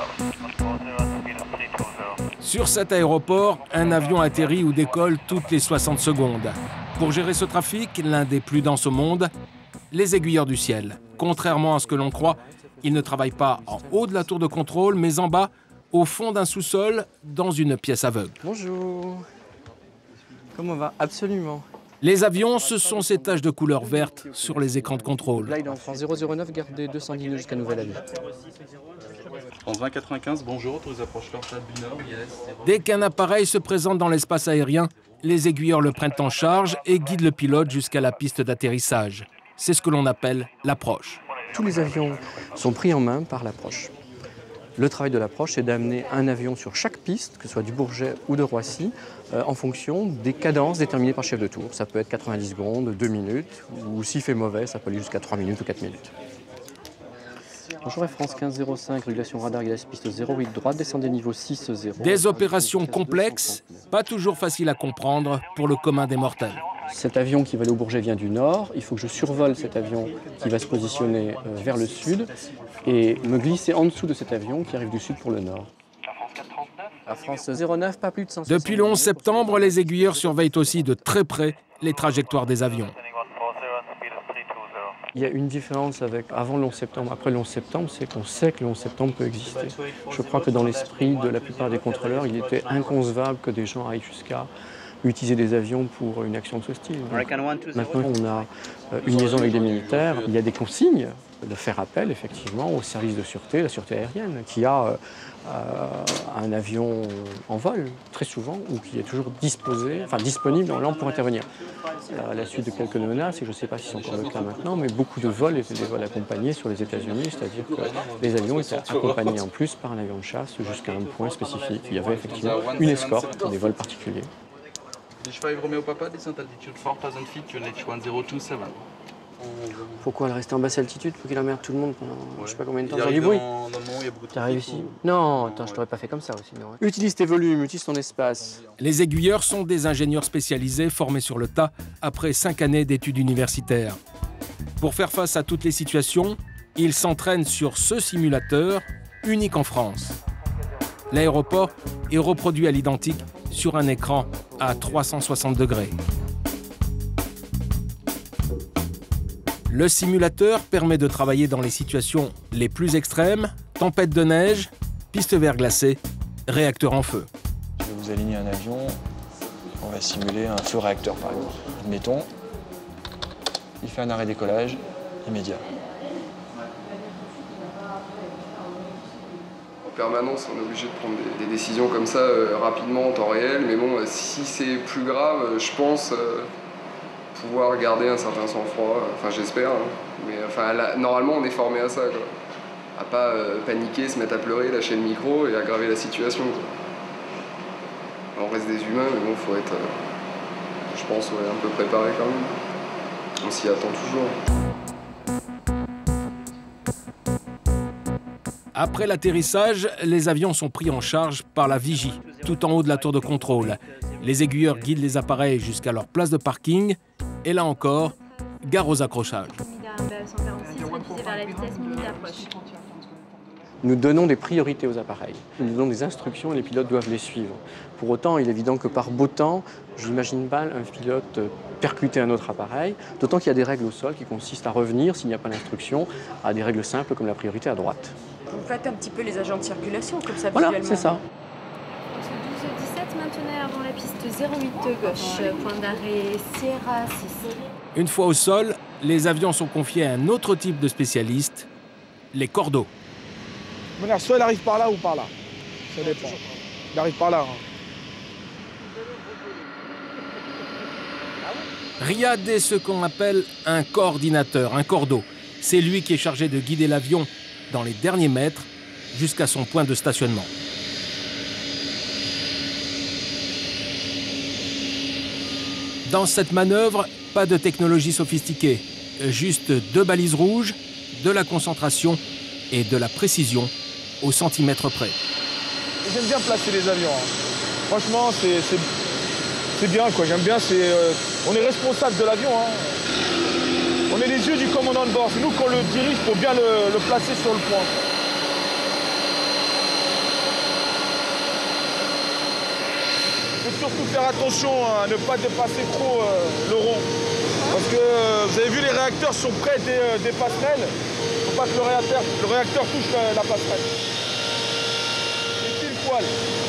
Sur cet aéroport, un avion atterrit ou décolle toutes les 60 secondes. Pour gérer ce trafic, l'un des plus denses au monde, les aiguilleurs du ciel. Contrairement à ce que l'on croit, ils ne travaillent pas en haut de la tour de contrôle, mais en bas, au fond d'un sous-sol, dans une pièce aveugle. Bonjour. Comment va? Absolument. Les avions, ce sont ces taches de couleur verte sur les écrans de contrôle. Là, il est en France 009, gardez 210 jusqu'à nouvel avis. France 2095, bonjour, tous les approches Cortade du Nord, yes. Dès qu'un appareil se présente dans l'espace aérien, les aiguilleurs le prennent en charge et guident le pilote jusqu'à la piste d'atterrissage. C'est ce que l'on appelle l'approche. Tous les avions sont pris en main par l'approche. Le travail de l'approche, c'est d'amener un avion sur chaque piste, que ce soit du Bourget ou de Roissy, en fonction des cadences déterminées par chef de tour. Ça peut être 90 secondes, 2 minutes, ou s'il fait mauvais, ça peut aller jusqu'à 3 minutes ou 4 minutes. Bonjour Air France 1505, régulation radar, ILS piste 08 droite, descendez niveau 6-0. Des opérations complexes, pas toujours faciles à comprendre pour le commun des mortels. Cet avion qui va aller au Bourget vient du nord, il faut que je survole cet avion qui va se positionner vers le sud et me glisser en dessous de cet avion qui arrive du sud pour le nord. Air France 09, pas plus de 160. Depuis le 11 septembre, les aiguilleurs surveillent aussi de très près les trajectoires des avions. Il y a une différence avec avant le 11 septembre, après le 11 septembre, c'est qu'on sait que le 11 septembre peut exister. Je crois que dans l'esprit de la plupart des contrôleurs, il était inconcevable que des gens aillent jusqu'à utiliser des avions pour une action de ce style. Donc, maintenant, on a une liaison avec des militaires. Il y a des consignes de faire appel, effectivement, au service de sûreté, la sûreté aérienne, qui a un avion en vol, très souvent, ou qui est toujours disponible en land pour intervenir. À la suite de quelques menaces, et je ne sais pas si c'est encore le cas maintenant, mais beaucoup de vols étaient des vols accompagnés sur les États-Unis, c'est-à-dire que les avions étaient accompagnés en plus par un avion de chasse jusqu'à un point spécifique. Il y avait effectivement une escorte, des vols particuliers. H5 Romeo Papa, descent altitude 4000 feet, QNH 1027. Pourquoi elle reste en basse altitude pour qu'il emmerde tout le monde pendant je sais pas combien de temps? Il Dans du bruit. il y a beaucoup de T'arrives ici? Non, attends, je t'aurais pas fait comme ça aussi. Non, hein. Utilise tes volumes, utilise ton espace. Les aiguilleurs sont des ingénieurs spécialisés formés sur le tas après 5 années d'études universitaires. Pour faire face à toutes les situations, ils s'entraînent sur ce simulateur, unique en France. L'aéroport est reproduit à l'identique sur un écran à 360 degrés. Le simulateur permet de travailler dans les situations les plus extrêmes, tempête de neige, piste verglacée, réacteur en feu. Je vais vous aligner un avion, on va simuler un feu réacteur par exemple. Admettons, il fait un arrêt décollage immédiat. En permanence, on est obligé de prendre des décisions comme ça rapidement en temps réel, mais bon, si c'est plus grave, je pense pouvoir garder un certain sang-froid, enfin j'espère, hein. Mais enfin, là, normalement on est formé à ça, quoi. À pas paniquer, se mettre à pleurer, lâcher le micro et aggraver la situation, quoi. On reste des humains, mais bon, faut être, je pense, ouais, un peu préparé quand même. On s'y attend toujours. Après l'atterrissage, les avions sont pris en charge par la vigie, tout en haut de la tour de contrôle. Les aiguilleurs guident les appareils jusqu'à leur place de parking. Et là encore, gare aux accrochages. Nous donnons des priorités aux appareils. Nous donnons des instructions et les pilotes doivent les suivre. Pour autant, il est évident que par beau temps, je n'imagine pas un pilote percuter un autre appareil, d'autant qu'il y a des règles au sol qui consistent à revenir, s'il n'y a pas d'instruction, à des règles simples comme la priorité à droite. Vous faites un petit peu les agents de circulation, comme ça, voilà, visuellement. C'est ça. 12h17, maintenant avant la piste 08 gauche, point d'arrêt Sierra 6. Une fois au sol, les avions sont confiés à un autre type de spécialiste, les cordeaux. Soit il arrive par là ou par là. Ça dépend. Il arrive par là. Hein. Riyad est ce qu'on appelle un coordinateur, un cordeau. C'est lui qui est chargé de guider l'avion dans les derniers mètres jusqu'à son point de stationnement. Dans cette manœuvre, pas de technologie sophistiquée, juste 2 balises rouges, de la concentration et de la précision au centimètre près. J'aime bien placer les avions. Hein. Franchement, c'est bien, quoi. J'aime bien, on est responsable de l'avion. Hein. On est les yeux du commandant de bord. C'est nous qu'on le dirige pour bien le placer sur le point. Il faut surtout faire attention à ne pas dépasser trop le rond. Parce que vous avez vu, les réacteurs sont près des passerelles. Il ne faut pas que le réacteur touche la passerelle. C'est pile poil.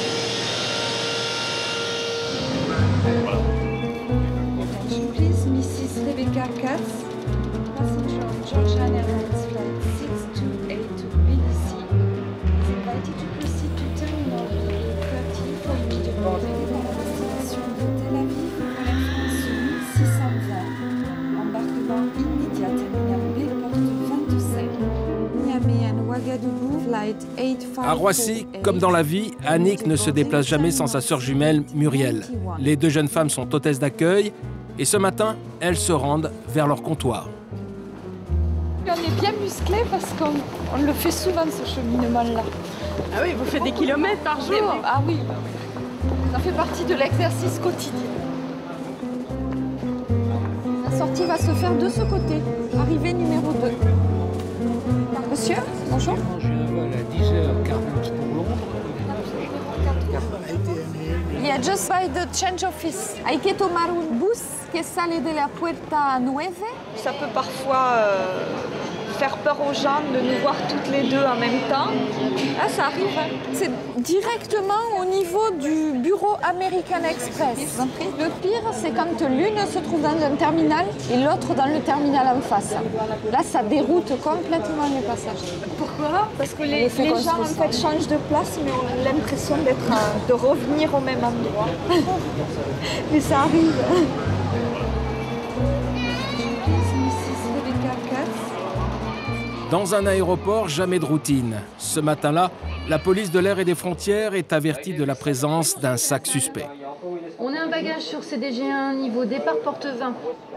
Attention please, Mrs. Rebecca Katz, passenger on Georgian Airlines flight 628 to BDC, is invited to proceed to terminal 30 for immediate boarding dans la destination de Tel Aviv pour la France 1620. Embarquement immédiat terminal B, porte 25. Niamey and Ouagadougou, flight 8548. À Roissy, comme dans la vie, Annick ne se déplace jamais sans sa sœur jumelle Muriel. Les 2 jeunes femmes sont hôtesses d'accueil et ce matin, elles se rendent vers leur comptoir. On est bien musclés parce qu'on le fait souvent, ce cheminement-là. Ah oui, vous faites des kilomètres par jour. Ah oui, ça fait partie de l'exercice quotidien. La sortie va se faire de ce côté, arrivée numéro 2. Monsieur, bonjour. J'ai un vol à 10h40 pour Londres. Yeah, just by the change office. Hay que tomar un bus que sale de la puerta 9. Ça peut parfois faire peur aux gens de nous voir toutes les deux en même temps. Ah, ça arrive. Hein. C'est directement au niveau du bureau American Express. Le pire, c'est quand l'une se trouve dans un terminal et l'autre dans le terminal en face. Là, ça déroute complètement les passagers. Pourquoi? Parce que les gens en fait changent de place, mais on a l'impression de revenir au même endroit. Mais ça arrive. Dans un aéroport, jamais de routine. Ce matin-là, la police de l'air et des frontières est avertie de la présence d'un sac suspect. On a un bagage sur CDG1, niveau départ porte 20.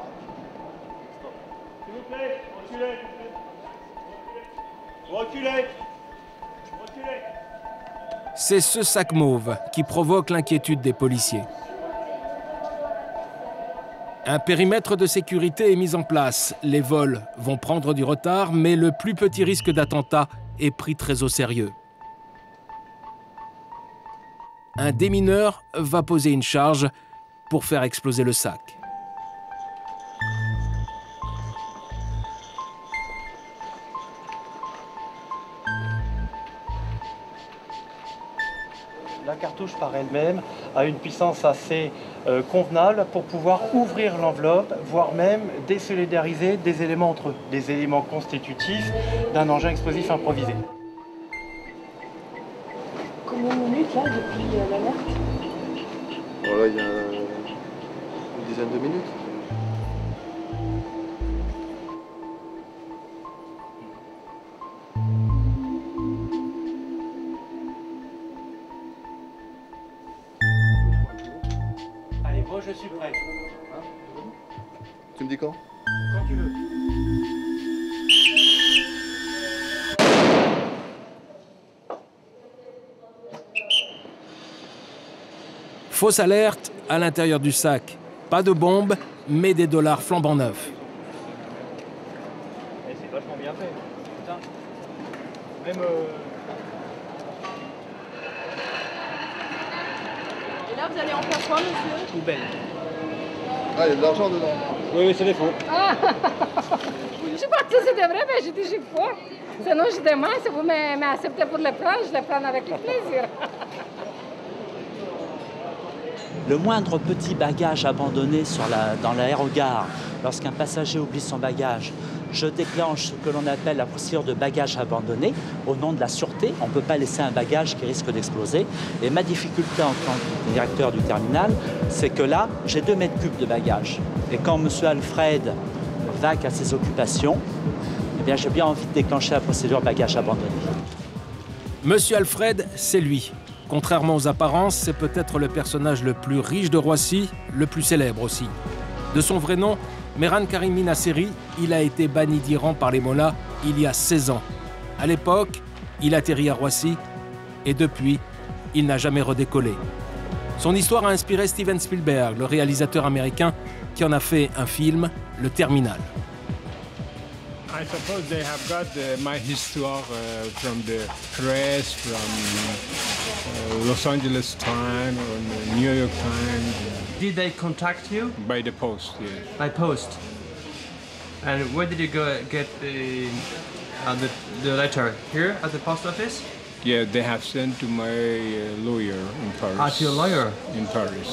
Reculez. C'est ce sac mauve qui provoque l'inquiétude des policiers. Un périmètre de sécurité est mis en place. Les vols vont prendre du retard, mais le plus petit risque d'attentat est pris très au sérieux. Un démineur va poser une charge pour faire exploser le sac. La cartouche par elle-même a une puissance assez convenable pour pouvoir ouvrir l'enveloppe, voire même désolidariser des éléments entre eux, des éléments constitutifs d'un engin explosif improvisé. Combien de minutes là depuis l'alerte? Voilà, il y a une dizaine de minutes. Allez, moi je suis prêt. Tu me dis quand? Quand tu veux. Fausse alerte à l'intérieur du sac. Pas de bombe, mais des dollars flambant neufs. Et c'est vachement bien fait. Putain. Même. Et là, vous allez en faire quoi, monsieur? Poubelle. Ah, il y a de l'argent dedans. Oui, c'est des faux. Ah. Je pense que c'était vrai, mais je dis je pas. Sinon, je demande si vous m'acceptez pour le prendre, je le prends avec plaisir. Le moindre petit bagage abandonné dans l'aérogare, lorsqu'un passager oublie son bagage, je déclenche ce que l'on appelle la procédure de bagage abandonné. Au nom de la sûreté, on ne peut pas laisser un bagage qui risque d'exploser. Et ma difficulté en tant que directeur du terminal, c'est que là, j'ai 2 mètres cubes de bagages. Et quand M. Alfred vaque à ses occupations, eh bien, j'ai bien envie de déclencher la procédure bagage abandonné. Monsieur Alfred, c'est lui. Contrairement aux apparences, c'est peut-être le personnage le plus riche de Roissy, le plus célèbre aussi. De son vrai nom, Mehran Karimi Nasseri, il a été banni d'Iran par les mollahs il y a 16 ans. À l'époque, il atterrit à Roissy et depuis, il n'a jamais redécollé. Son histoire a inspiré Steven Spielberg, le réalisateur américain qui en a fait un film, Le Terminal. I suppose they have got my histoire from the press, from Los Angeles Times, or New York Times. Did they contact you? By the post, yes. By post. And where did you go get the letter? Here at the post office? Yeah, they have sent to my lawyer in Paris. Ah, to your lawyer? In Paris.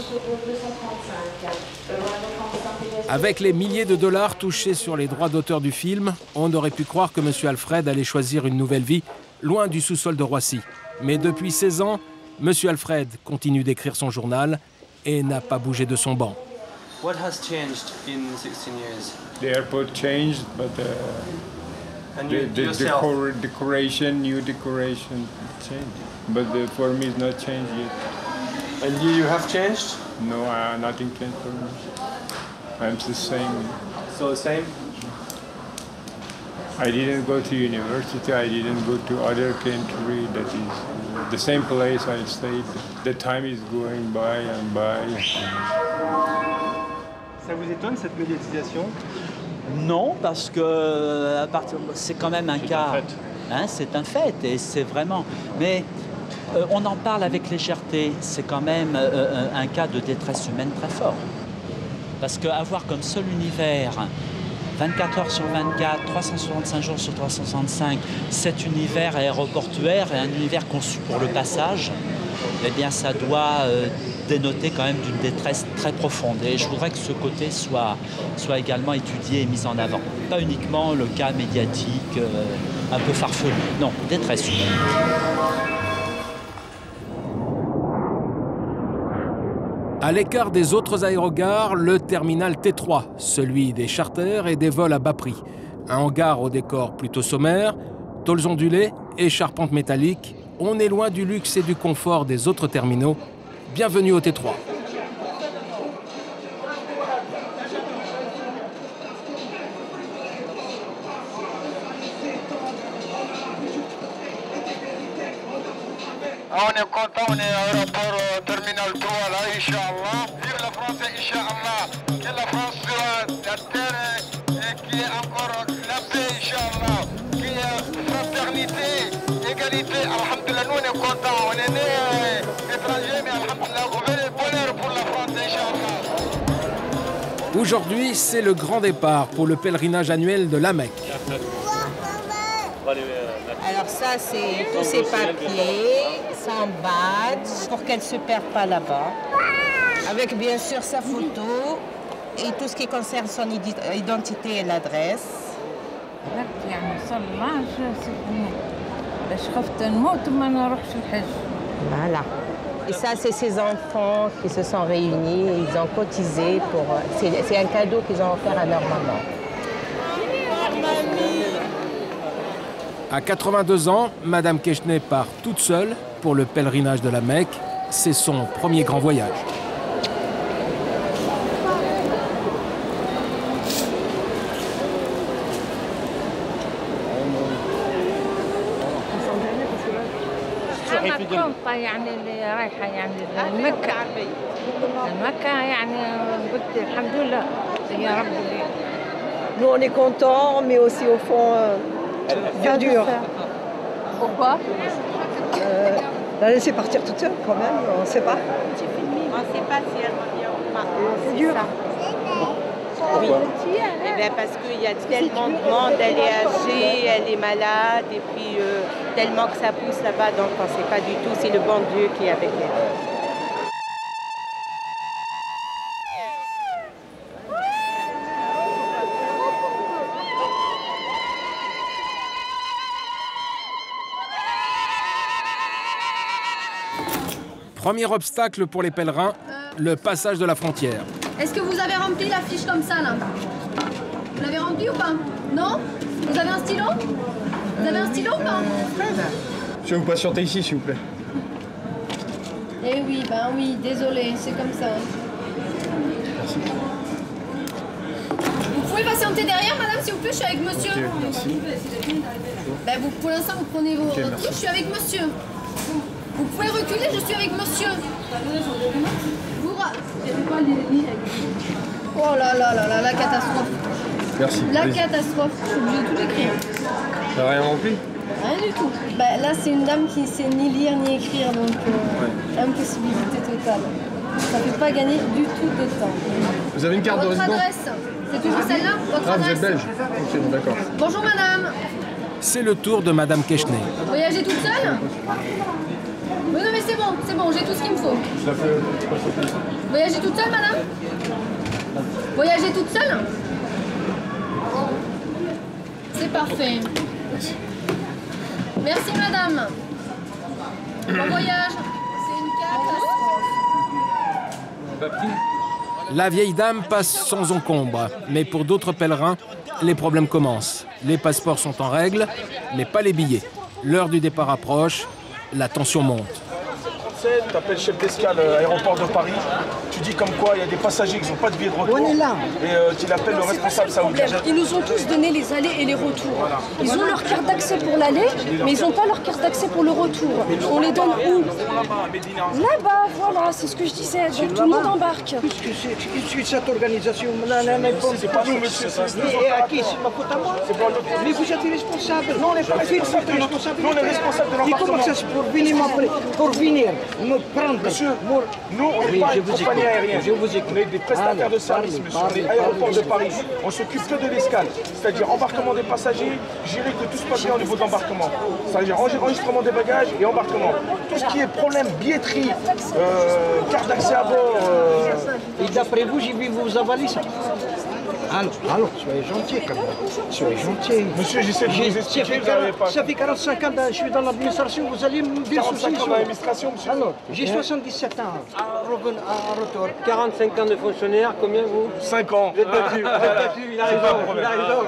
Avec les milliers de dollars touchés sur les droits d'auteur du film, on aurait pu croire que M. Alfred allait choisir une nouvelle vie, loin du sous-sol de Roissy. Mais depuis 16 ans, M. Alfred continue d'écrire son journal et n'a pas bougé de son banc. What has changed in 16 years? The airport changed, but And the yourself? decoration, new decoration changed. But for me, it's not changed yet. And you have changed? No, nothing changed for me. I'm the same. So the same? I didn't go to university, I didn't go to other country, that is the same place I stayed. The time is going by and by. Ça vous étonne cette médiatisation? Non, parce que c'est quand même un cas. C'est un fait et c'est vraiment. Mais on en parle avec légèreté. C'est quand même un cas de détresse humaine très fort. Parce qu'avoir comme seul univers 24 heures sur 24, 365 jours sur 365, cet univers aéroportuaire et un univers conçu pour le passage, eh bien ça doit dénoter quand même d'une détresse très profonde. Et je voudrais que ce côté soit également étudié et mis en avant. Pas uniquement le cas médiatique un peu farfelu, non, détresse humaine. À l'écart des autres aérogares, le terminal T3, celui des charters et des vols à bas prix. Un hangar au décor plutôt sommaire, tôles ondulées et charpentes métalliques. On est loin du luxe et du confort des autres terminaux. Bienvenue au T3. On est content, on est à l'aéroport terminal 3 là, Inch'Allah. Vive la France, Inch'Allah. Que la France soit la terre et qu'il y ait encore la paix, Inch'Allah. Qu'il y ait fraternité, égalité. Alhamdulillah, nous on est contents. On est nés étrangers, mais Alhamdulillah, bonheur pour la France, Inch'Allah. Aujourd'hui, c'est le grand départ pour le pèlerinage annuel de la Mecque. Alors ça, c'est tous ces papiers, sans badge, pour qu'elle ne se perde pas là-bas. Avec bien sûr sa photo et tout ce qui concerne son identité et l'adresse. Voilà. Et ça, c'est ses enfants qui se sont réunis, ils ont cotisé pour... C'est un cadeau qu'ils ont offert à leur maman. À 82 ans, Madame Keshne part toute seule pour le pèlerinage de la Mecque. C'est son premier grand voyage. يعني اللي رايحه يعني مكه يعني قلت الحمد لله يا رب. Nous on est contents, mais aussi au fond dur. Pourquoi? La laisser partir toute seule quand même, on ne sait pas. On ne sait pas si elle revient ou pas. C'est dur. Oui. Eh bien, parce qu'il y a tellement de monde, elle est âgée, elle est malade, et puis tellement que ça pousse là-bas, donc on ne sait pas du tout, c'est le bon Dieu qui est avec elle. Premier obstacle pour les pèlerins, le passage de la frontière. Est-ce que vous avez rempli la fiche comme ça, là? Vous l'avez remplie ou pas? Non? Vous avez un stylo? Vous avez un stylo ou pas? Je vais vous patienter ici, s'il vous plaît. Eh oui, ben oui, désolé, c'est comme ça. Merci. Vous pouvez patienter derrière, madame, s'il vous plaît, je suis avec monsieur. Ok, merci. Ben, vous, pour l'instant, vous prenez vos Ok, trucs, merci. je suis avec monsieur. Vous pouvez reculer, je suis avec monsieur. Oh là là là là, la catastrophe. Merci. La catastrophe, je suis obligée de tout écrire. T'as rien rempli? Rien du tout. Bah, là, c'est une dame qui ne sait ni lire ni écrire, donc impossibilité totale. Ça ne fait pas gagner du tout de temps. Vous avez une carte de Votre résident? adresse, c'est toujours celle-là? Votre Ah, vous adresse? êtes belge? Ok, d'accord. Bonjour madame. C'est le tour de Madame Keshne. Voyagez toute seule? Oui, non mais c'est bon, j'ai tout ce qu'il me faut. Voyagez toute seule, madame? Voyagez toute seule? C'est parfait. Merci madame. Bon voyage. C'est une catastrophe. La vieille dame passe sans encombre, mais pour d'autres pèlerins, les problèmes commencent. Les passeports sont en règle, mais pas les billets. L'heure du départ approche, la tension monte. Tu appelles le chef d'escale aéroport de Paris, tu dis comme quoi il y a des passagers qui n'ont pas de billet de retour. On est là. Et tu l'appelles le responsable saoudien. Ils nous ont tous donné les allées et les retours. Ils ont leur carte d'accès pour l'aller, mais ils n'ont pas leur carte d'accès pour le retour. On les donne où? Là-bas, voilà, c'est ce que je disais. Donc tout le monde embarque. Qu'est-ce que cette organisation? C'est pas nous, monsieur. Mais à qui? C'est ma faute à moi? Mais vous êtes irresponsable. Non, on n'est pas responsable. Nous, on est responsable de l'embarquement. Comment ça, c'est pour venir me prendre? Monsieur, nous, on n'est pas une compagnie aérienne. On est des prestataires de services, monsieur. On est aéroport de Paris. On s'occupe que de l'escale. C'est-à-dire embarquement des passagers, gérer que tout se passe bien au niveau de l'embarquement. C'est-à-dire enregistrement des bagages et embarquement. Tout ce qui est problème, billetterie, carte d'accès à bord. Et d'après vous, j'ai vu vous avaler ça. Alors, soyez gentil quand même. Soyez gentil. Monsieur, j'essaie de vous expliquer, vous n'avez pas... Ça fait 45 ans que je suis dans l'administration, vous allez me dire 45 ans dans l'administration, monsieur. Alors, j'ai 77 ans à retour. 45 ans de fonctionnaire, combien vous? 5 ans. Vous êtes battu, il a raison, il a raison.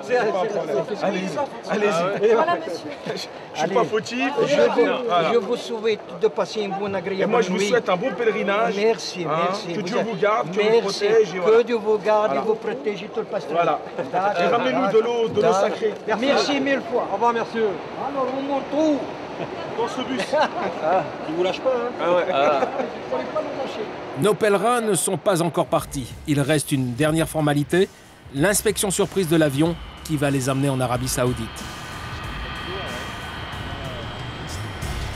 Allez-y. Voilà, monsieur. Je ne suis pas fautif. Je vous souhaite de passer une bonne agréable nuit. Et moi, je vous souhaite un bon pèlerinage. Merci, merci. Que Dieu vous garde, que vous protège. Que Dieu vous garde et vous protège et tout le pasteur. Voilà. Et ramenez-nous de l'eau sacrée. Merci mille fois. Au revoir, monsieur. Alors, on monte où? Dans ce bus. Il vous lâche pas, hein? Ah ouais. Nos pèlerins ne sont pas encore partis. Il reste une dernière formalité, l'inspection surprise de l'avion qui va les amener en Arabie Saoudite.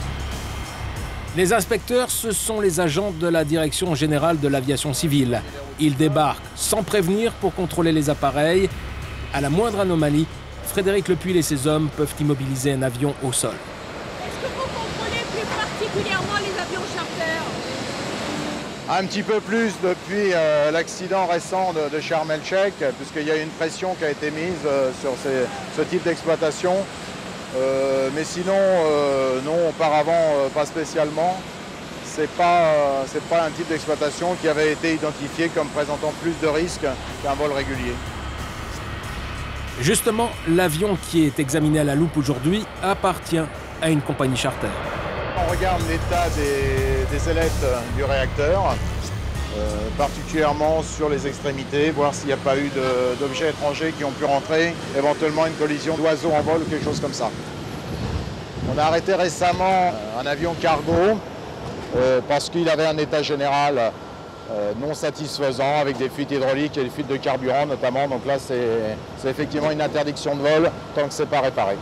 Les inspecteurs, ce sont les agents de la Direction générale de l'aviation civile. Ils débarquent sans prévenir pour contrôler les appareils. À la moindre anomalie, Frédéric Lepuil et ses hommes peuvent immobiliser un avion au sol. Est-ce que vous contrôlez plus particulièrement les avions charter? Un petit peu plus depuis l'accident récent de Sharm el-Sheikh, puisqu'il y a une pression qui a été mise sur ce type d'exploitation. Mais sinon, non, auparavant, pas spécialement. C'est pas un type d'exploitation qui avait été identifié comme présentant plus de risques qu'un vol régulier. Justement, l'avion qui est examiné à la loupe aujourd'hui appartient à une compagnie charter. On regarde l'état des ailettes du réacteur, particulièrement sur les extrémités, voir s'il n'y a pas eu d'objets étrangers qui ont pu rentrer, éventuellement une collision d'oiseaux en vol ou quelque chose comme ça. On a arrêté récemment un avion cargo parce qu'il avait un état général non satisfaisant avec des fuites hydrauliques et des fuites de carburant notamment. Donc là, c'est effectivement une interdiction de vol tant que ce n'est pas réparé.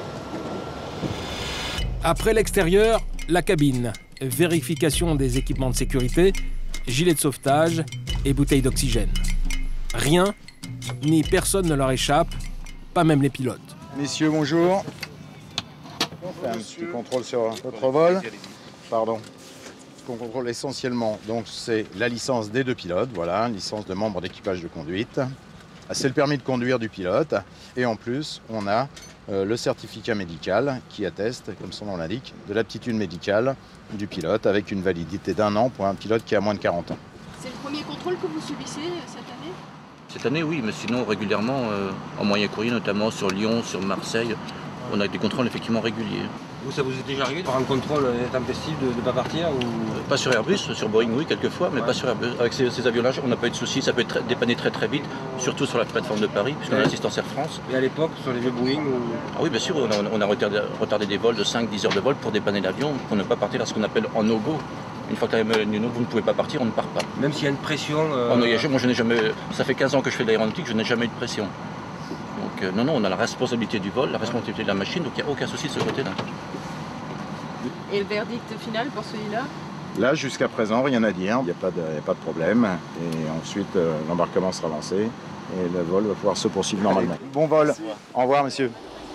Après l'extérieur, la cabine, vérification des équipements de sécurité, gilet de sauvetage et bouteille d'oxygène. Rien, ni personne ne leur échappe, pas même les pilotes. Messieurs, bonjour. On fait un petit contrôle sur votre vol. Pardon. Ce qu'on contrôle essentiellement, donc, c'est la licence des deux pilotes, voilà, licence de membre d'équipage de conduite. C'est le permis de conduire du pilote. Et en plus, on a le certificat médical qui atteste, comme son nom l'indique, de l'aptitude médicale du pilote avec une validité d'1 an pour un pilote qui a moins de 40 ans. C'est le premier contrôle que vous subissez cette année? Cette année, oui, mais sinon, régulièrement, en moyen courrier, notamment sur Lyon, sur Marseille, on a des contrôles effectivement réguliers. Vous, ça vous est déjà arrivé de faire un contrôle intempestif de ne pas partir ou... Pas sur Airbus, sur Boeing, oui, quelquefois, mais pas sur Airbus. Avec ces avions-là, on n'a pas eu de soucis, ça peut être dépanné très très vite, surtout sur la plateforme de Paris, puisqu'on a l'assistance Air France. Et à l'époque, sur les vieux Boeing ou... Ah oui, bien sûr, on a retardé des vols de 5-10 heures de vol pour dépanner l'avion, pour ne pas partir à ce qu'on appelle en no-go. Une fois que vous ne pouvez pas partir, on ne part pas. Même s'il y a une pression... Moi, je n'ai jamais... Ça fait 15 ans que je fais de l'aéronautique, je n'ai jamais eu de pression. Donc non, on a la responsabilité du vol, la responsabilité de la machine, donc il n'y a aucun souci de ce côté-là. Et le verdict final pour celui-là? Là, jusqu'à présent, rien à dire, il n'y a pas de problème. Et ensuite, l'embarquement sera lancé et le vol va pouvoir se poursuivre normalement. Bon vol. Au revoir, monsieur.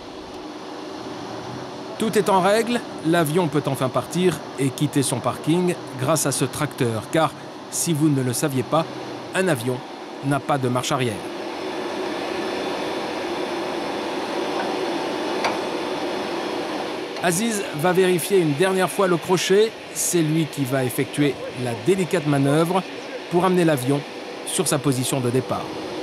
Tout est en règle, l'avion peut enfin partir et quitter son parking grâce à ce tracteur. Car, si vous ne le saviez pas, un avion n'a pas de marche arrière. Aziz va vérifier une dernière fois le crochet. C'est lui qui va effectuer la délicate manœuvre pour amener l'avion sur sa position de départ.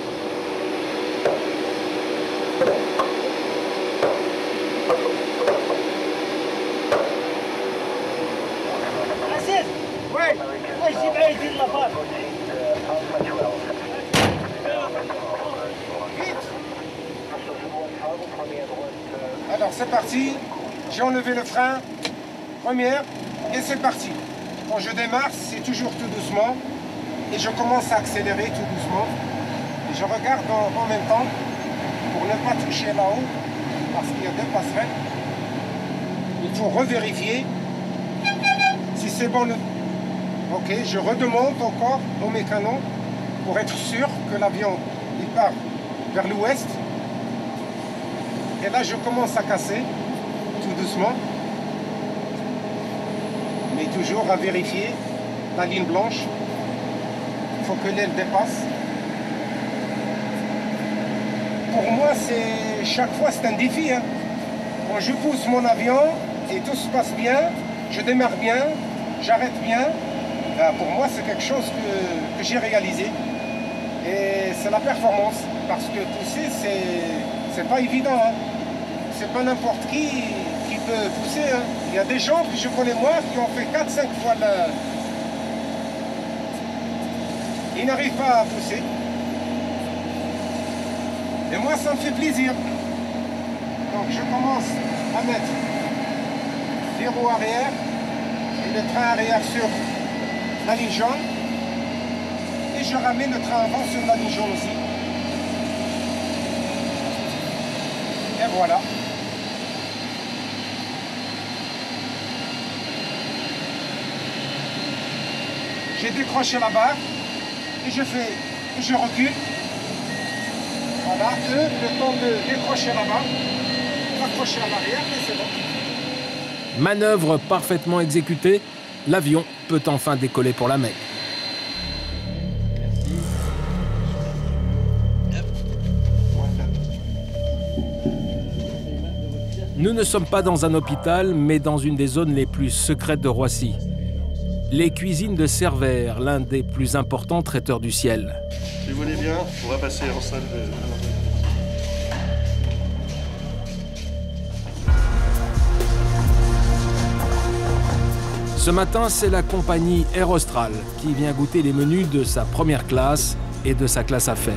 Alors c'est parti. J'ai enlevé le frein, première, et c'est parti. Quand je démarre, c'est toujours tout doucement, et je commence à accélérer tout doucement. Et je regarde en même temps, pour ne pas toucher là-haut, parce qu'il y a deux passerelles. Il faut revérifier si c'est bon. Ok, je redemande encore au mécano pour être sûr que l'avion il part vers l'ouest. Et là, je commence à casser. Tout doucement, mais toujours à vérifier la ligne blanche. Il faut que l'aile dépasse. Pour moi, chaque fois c'est un défi. Hein. Quand je pousse mon avion et tout se passe bien, je démarre bien, j'arrête bien, ben pour moi c'est quelque chose que j'ai réalisé. Et c'est la performance, parce que pousser c'est pas évident. Hein. C'est pas n'importe qui peut pousser. Hein. Il y a des gens que je connais moi qui ont fait 4-5 fois le... Ils n'arrivent pas à pousser. Et moi, ça me fait plaisir. Donc je commence à mettre les roues arrière et le train arrière sur la ligne jaune. Et je ramène le train avant sur la ligne jaune aussi. Et voilà. J'ai décroché la barre et je fais et je recule. Voilà, eux, le temps de décrocher là-bas, accrocher à l'arrière, et c'est bon. Manœuvre parfaitement exécutée, l'avion peut enfin décoller pour la Mecque. Nous ne sommes pas dans un hôpital, mais dans une des zones les plus secrètes de Roissy. Les cuisines de Cerbère, l'un des plus importants traiteurs du ciel. Si vous voulez bien, on va passer en salle de... Ce matin, c'est la compagnie Air Austral qui vient goûter les menus de sa première classe et de sa classe affaires.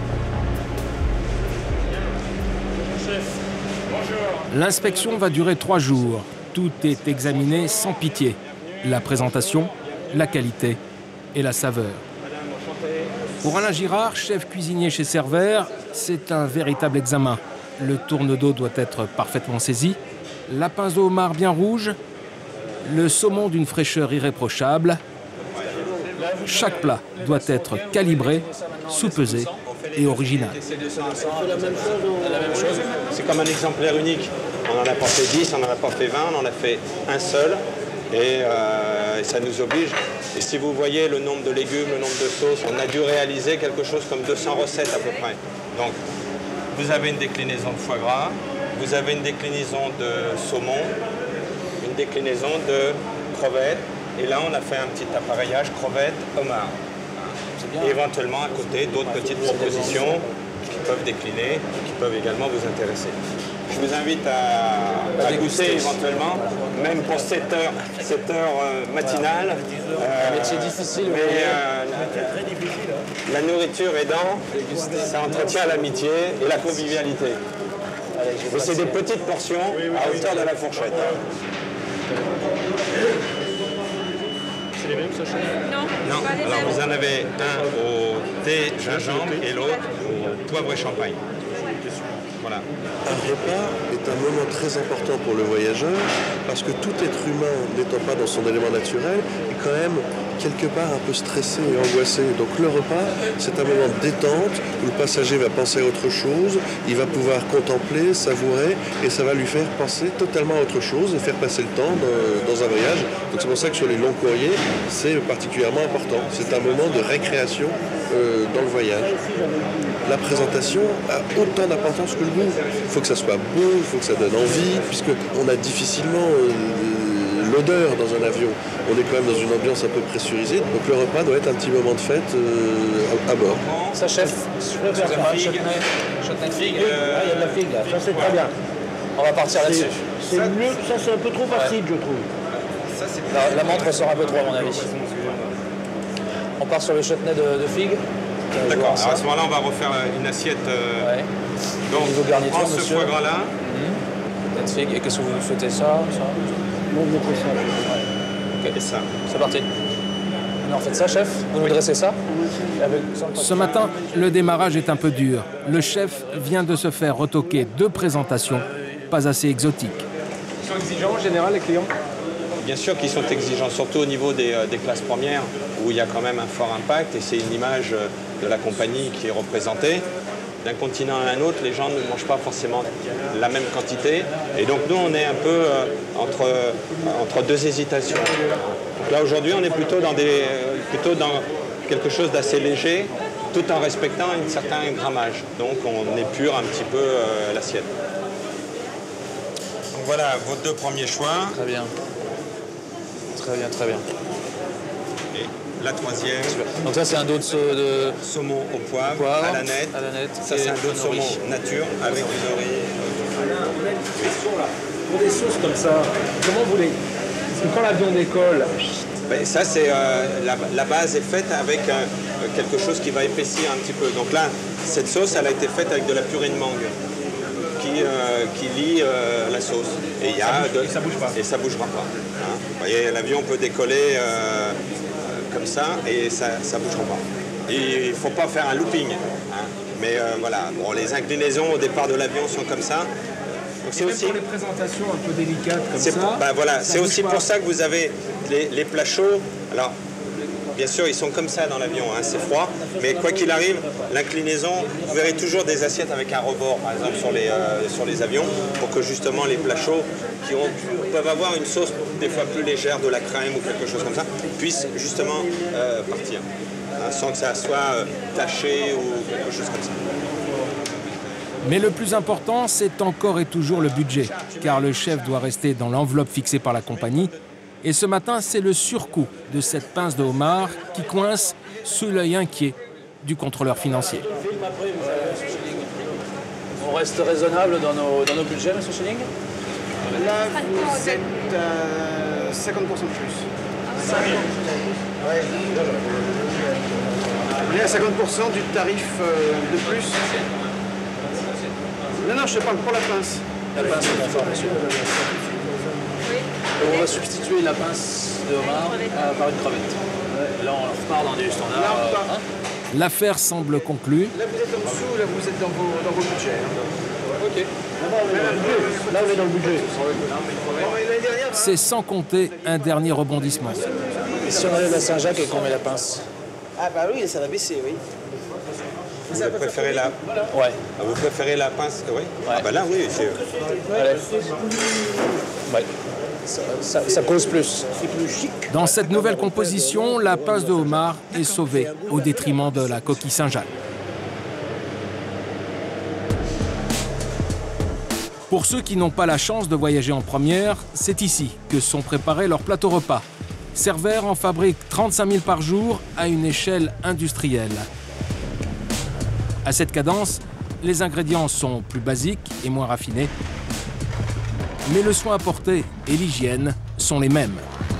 L'inspection va durer 3 jours. Tout est examiné sans pitié. La présentation, la qualité et la saveur. Pour Alain Girard, chef cuisinier chez Cerbère, c'est un véritable examen. Le tourne-dos doit être parfaitement saisi, la pince de homard bien rouge, le saumon d'une fraîcheur irréprochable. Chaque plat doit être calibré, sous-pesé et original. C'est la même chose. C'est comme un exemplaire unique. On n'en a pas fait 10, on n'en a pas fait 20, on en a fait un seul. Et ça nous oblige. Et si vous voyez le nombre de légumes, le nombre de sauces, on a dû réaliser quelque chose comme 200 recettes à peu près. Donc, vous avez une déclinaison de foie gras, vous avez une déclinaison de saumon, une déclinaison de crevettes. Et là, on a fait un petit appareillage crevettes, homard. Et éventuellement, à côté, d'autres petites propositions qui peuvent décliner, qui peuvent également vous intéresser. Je vous invite à goûter éventuellement, même pour 7 heures matinales. C'est difficile. Mais la nourriture aidant, ça entretient l'amitié et la convivialité. Et c'est des petites portions à hauteur de la fourchette. C'est les mêmes, ça change? Non. Alors vous en avez un au thé, gingembre et l'autre au poivre et champagne. Voilà. Un repas est un moment très important pour le voyageur parce que tout être humain n'étant pas dans son élément naturel est quand même quelque part un peu stressé et angoissé. Donc le repas, c'est un moment de détente où le passager va penser à autre chose, il va pouvoir contempler, savourer et ça va lui faire penser totalement à autre chose et faire passer le temps dans un voyage. Donc c'est pour ça que sur les longs courriers, c'est particulièrement important. C'est un moment de récréation dans le voyage. La présentation a autant d'importance que le goût. Il faut que ça soit beau, il faut que ça donne envie, puisqu'on a difficilement l'odeur dans un avion. On est quand même dans une ambiance un peu pressurisée, donc le repas doit être un petit moment de fête à bord. Ça, chef, je préfère ça. Chutney de figue. Il y a de la figue là, ça c'est très bien. On va partir là-dessus. C'est mieux, ça c'est un peu trop facile, je trouve. La menthe ressort un peu trop à mon avis. On part sur le chutney de figue. D'accord, alors à ce moment-là, on va refaire une assiette. Donc, on prend ce foie gras-là. Chutney de figue, et qu'est-ce que vous souhaitez, ça Non, vous mettez ça. Ok, ça. C'est parti. Alors, faites ça, chef. Vous nous dressez ça. Ce matin, le démarrage est un peu dur. Le chef vient de se faire retoquer 2 présentations, pas assez exotiques. Ils sont exigeants en général, les clients? Bien sûr qu'ils sont exigeants, surtout au niveau des classes premières, où il y a quand même un fort impact, et c'est une image de la compagnie qui est représentée. D'un continent à un autre, les gens ne mangent pas forcément la même quantité. Et donc nous, on est un peu entre 2 hésitations. Donc là, aujourd'hui, on est plutôt dans quelque chose d'assez léger, tout en respectant un certain grammage. Donc on épure un petit peu l'assiette. Donc voilà, vos 2 premiers choix. Très bien. Très bien, très bien. Et la 3e. Donc ça, c'est un dos de saumon au poivre, à la nette. Ça, c'est un dos de saumon nature avec du nori. On a une petite question là. Pour des sauces comme ça, comment vous les... Parce que quand l'avion décolle... Ben, ça, c'est la base est faite avec quelque chose qui va épaissir un petit peu. Donc là, cette sauce, elle a été faite avec de la purée de mangue qui lie la sauce. Et ça bouge pas. Et ça bougera pas. Hein. Vous voyez, l'avion peut décoller comme ça et ça bougera pas. Et il ne faut pas faire un looping. Hein. Mais voilà, bon, les inclinaisons au départ de l'avion sont comme ça. C'est aussi pour les présentations un peu délicates comme ça. Ben voilà, c'est aussi pour ça que vous avez les plats chauds. Alors, Bien sûr, ils sont comme ça dans l'avion, hein, c'est froid, mais quoi qu'il arrive, l'inclinaison, vous verrez toujours des assiettes avec un rebord, par exemple, sur les avions, pour que justement les plats chauds, peuvent avoir une sauce des fois plus légère, de la crème ou quelque chose comme ça, puissent justement partir, hein, sans que ça soit taché ou quelque chose comme ça. Mais le plus important, c'est encore et toujours le budget, car le chef doit rester dans l'enveloppe fixée par la compagnie. Et ce matin, c'est le surcoût de cette pince de homard qui coince sous l'œil inquiet du contrôleur financier. On reste raisonnable dans nos budgets, M. Schilling? Là, vous êtes 50% de plus. On est à 50% du tarif de plus. Non, je te parle pour la pince. La pince est conforme, monsieur. On va substituer la pince de homard par une crevette. Là, on repart dans du standard. L'affaire semble conclue. Là, vous êtes en dessous, là, vous êtes dans vos budgets. Ok. Là, on est dans le budget. C'est sans compter un dernier rebondissement. Et si on enlève la Saint-Jacques et qu'on met la pince? Ah bah oui, ça va baisser, oui. Vous préférez la... Ouais. Vous préférez la pince? Oui. Ouais. Ah bah là, oui. Ouais. Ça cause plus. C'est plus chic. Dans cette nouvelle composition, la pince de homard est sauvée au détriment de la coquille Saint-Jacques. Pour ceux qui n'ont pas la chance de voyager en première, c'est ici que sont préparés leurs plateaux repas. Cervère en fabrique 35 000 par jour à une échelle industrielle. À cette cadence, les ingrédients sont plus basiques et moins raffinés, mais le soin apporté et l'hygiène sont les mêmes.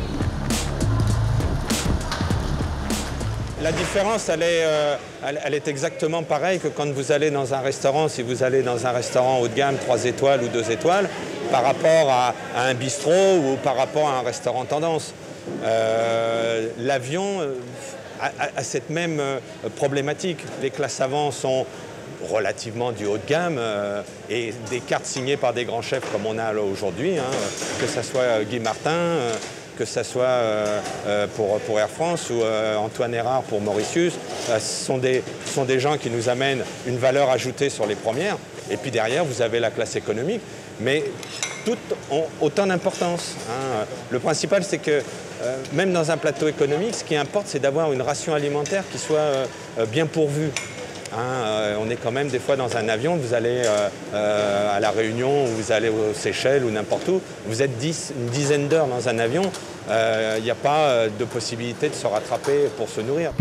La différence, elle est exactement pareille que quand vous allez dans un restaurant, si vous allez dans un restaurant haut de gamme, 3 étoiles ou 2 étoiles, par rapport à un bistrot ou par rapport à un restaurant tendance. L'avion a cette même problématique. Les classes avant sont relativement du haut de gamme et des cartes signées par des grands chefs comme on a aujourd'hui, hein, que ce soit Guy Martin, que ce soit pour Air France ou Antoine Hérard pour Mauritius. Ce sont des gens qui nous amènent une valeur ajoutée sur les premières. Et puis derrière, vous avez la classe économique. Mais toutes ont autant d'importance, hein. Le principal, c'est que même dans un plateau économique, ce qui importe, c'est d'avoir une ration alimentaire qui soit bien pourvue. Hein, on est quand même des fois dans un avion, vous allez à La Réunion, ou vous allez aux Seychelles ou n'importe où, vous êtes une dizaine d'heures dans un avion, il n'y a pas de possibilité de se rattraper pour se nourrir.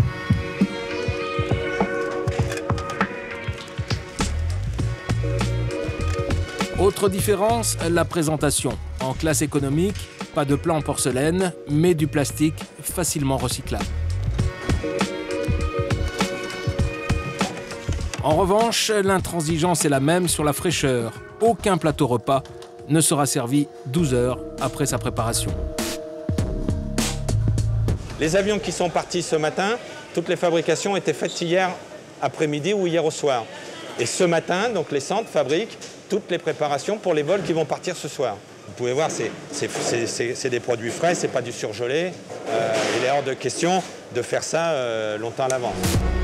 Autre différence, la présentation. En classe économique, pas de plat en porcelaine, mais du plastique facilement recyclable. En revanche, l'intransigeance est la même sur la fraîcheur. Aucun plateau repas ne sera servi 12 heures après sa préparation. Les avions qui sont partis ce matin, toutes les fabrications étaient faites hier après-midi ou hier au soir. Et ce matin, donc les centres fabriquent toutes les préparations pour les vols qui vont partir ce soir. Vous pouvez voir, c'est des produits frais, c'est pas du surgelé. Il est hors de question de faire ça longtemps à l'avance.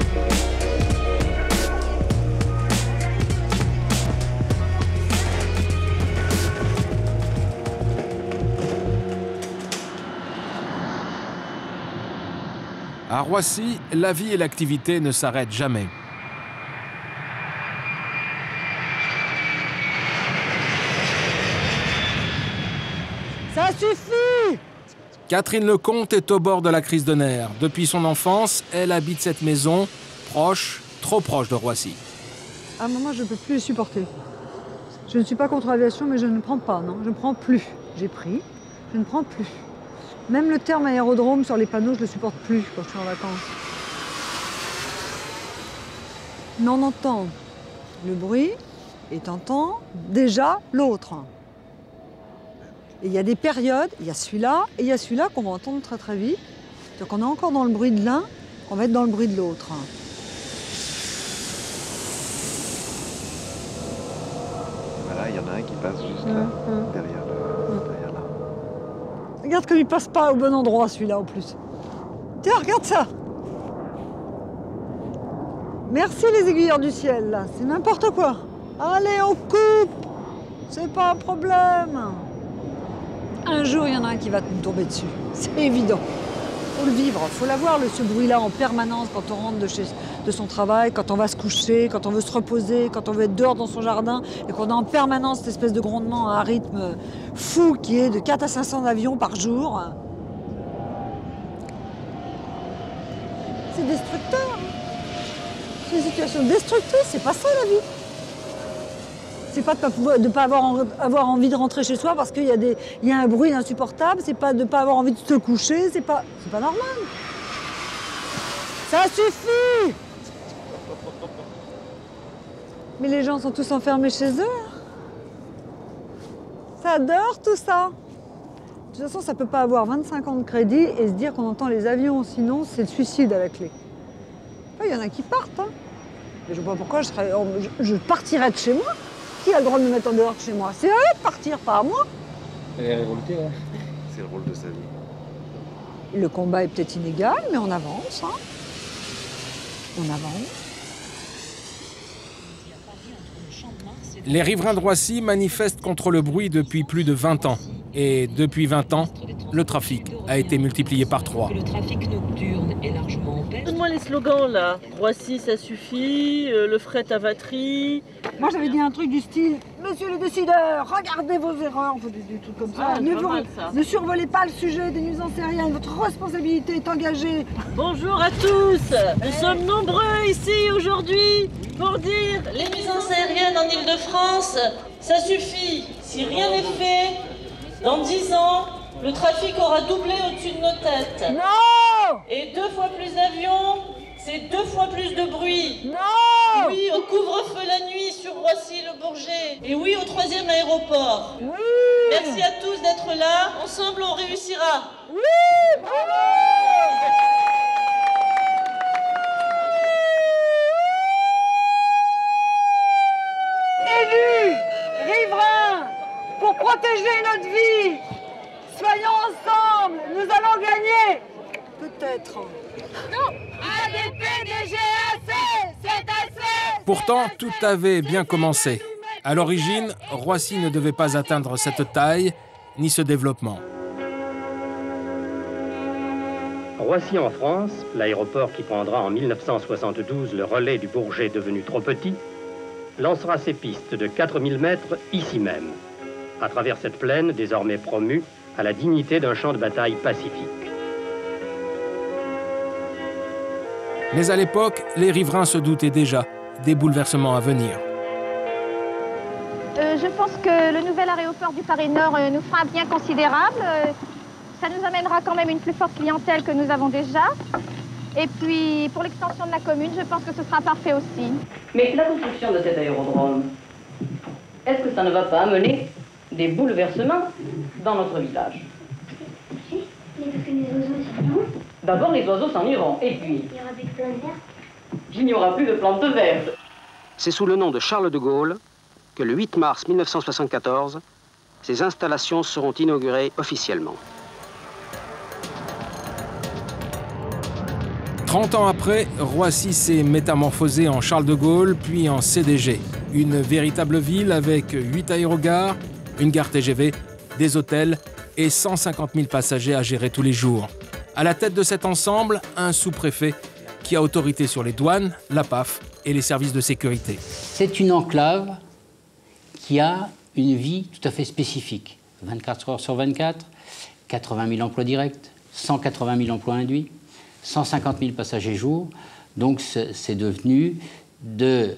À Roissy, la vie et l'activité ne s'arrêtent jamais. Ça suffit! Catherine Lecomte est au bord de la crise de nerfs. Depuis son enfance, elle habite cette maison, proche, trop proche de Roissy. À un moment, je ne peux plus les supporter. Je ne suis pas contre l'aviation, mais je ne prends pas, non. Je ne prends plus. J'ai pris, je ne prends plus. Même le terme aérodrome sur les panneaux, je ne le supporte plus quand je suis en vacances. Mais on entend le bruit et t'entends déjà l'autre. Et il y a des périodes, il y a celui-là et il y a celui-là qu'on va entendre très très vite. Donc on est encore dans le bruit de l'un, on va être dans le bruit de l'autre. Voilà, il y en a un qui passe juste là, derrière là. Regarde comme il passe pas au bon endroit celui-là en plus. Tiens, regarde ça. Merci les aiguilleurs du ciel, là. C'est n'importe quoi. Allez, on coupe. C'est pas un problème. Un jour, il y en a un qui va nous tomber dessus. C'est évident. Faut le vivre, faut l'avoir, ce bruit-là en permanence quand on rentre de son travail, quand on va se coucher, quand on veut se reposer, quand on veut être dehors dans son jardin et qu'on a en permanence cette espèce de grondement à un rythme fou qui est de 4 à 500 avions par jour. C'est destructeur. C'est une situation destructrice, c'est pas ça la vie. C'est pas de ne pas avoir envie de rentrer chez soi parce qu'il y a un bruit insupportable, c'est pas de ne pas avoir envie de se coucher, c'est pas normal. Ça suffit. Mais les gens sont tous enfermés chez eux. Ça adore tout ça. De toute façon, ça peut pas avoir 25 ans de crédit et se dire qu'on entend les avions, sinon c'est le suicide à la clé. Il y en a qui partent. Hein. Mais je vois pas pourquoi je partirais de chez moi. Qui a le droit de me mettre en dehors de chez moi? C'est à eux de partir, pas à moi. Elle est révoltée, hein. C'est le rôle de sa vie. Le combat est peut-être inégal, mais on avance. Hein. On avance. Les riverains de Roissy manifestent contre le bruit depuis plus de 20 ans. Et depuis 20 ans, le trafic a été multiplié par 3. Le trafic nocturne est largement en baisse. Donne-moi les slogans là. Roissy, ça suffit. Le fret à Vatry. Moi j'avais dit un truc du style « Monsieur le décideur, regardez vos erreurs », des trucs comme ça. Ne survolez pas le sujet des nuisances aériennes, votre responsabilité est engagée. Bonjour à tous. Nous sommes nombreux ici aujourd'hui pour dire « Les nuisances aériennes en Ile-de-France, ça suffit. Si rien n'est fait, dans 10 ans, le trafic aura doublé au-dessus de nos têtes. Non! Et 2 fois plus d'avions, c'est 2 fois plus de bruit. Non! Oui, au couvre-feu la nuit sur Roissy-le-Bourget. Et oui, au 3e aéroport. Oui! Merci à tous d'être là. Ensemble, on réussira. Oui! Élus, riverains, pour protéger notre vie, soyons ensemble, nous allons gagner. Peut-être. Non, ADP, DGAC, c'est assez. Pourtant, tout avait bien commencé. À l'origine, Roissy ne devait pas atteindre cette taille ni ce développement. Roissy en France, l'aéroport qui prendra en 1972 le relais du Bourget devenu trop petit, lancera ses pistes de 4000 mètres ici même, à travers cette plaine désormais promue à la dignité d'un champ de bataille pacifique. Mais à l'époque, les riverains se doutaient déjà des bouleversements à venir. Je pense que le nouvel aéroport du Paris Nord nous fera un bien considérable. Ça nous amènera quand même une plus forte clientèle que nous avons déjà. Et puis, pour l'extension de la commune, je pense que ce sera parfait aussi. Mais la construction de cet aérodrome, est-ce que ça ne va pas amener des bouleversements dans notre village? Si, mais parce que les oiseaux s'en iront. D'abord, les oiseaux s'en iront, et puis... Il y aura plus de plantes vertes. Il n'y aura plus de plantes vertes. C'est sous le nom de Charles de Gaulle que le 8 mars 1974, ces installations seront inaugurées officiellement. 30 ans après, Roissy s'est métamorphosée en Charles de Gaulle, puis en CDG. Une véritable ville avec 8 aérogares, une gare TGV, des hôtels et 150 000 passagers à gérer tous les jours. À la tête de cet ensemble, un sous-préfet qui a autorité sur les douanes, la PAF et les services de sécurité. C'est une enclave qui a une vie tout à fait spécifique. 24 heures sur 24, 80 000 emplois directs, 180 000 emplois induits, 150 000 passagers jour. Donc c'est devenu de,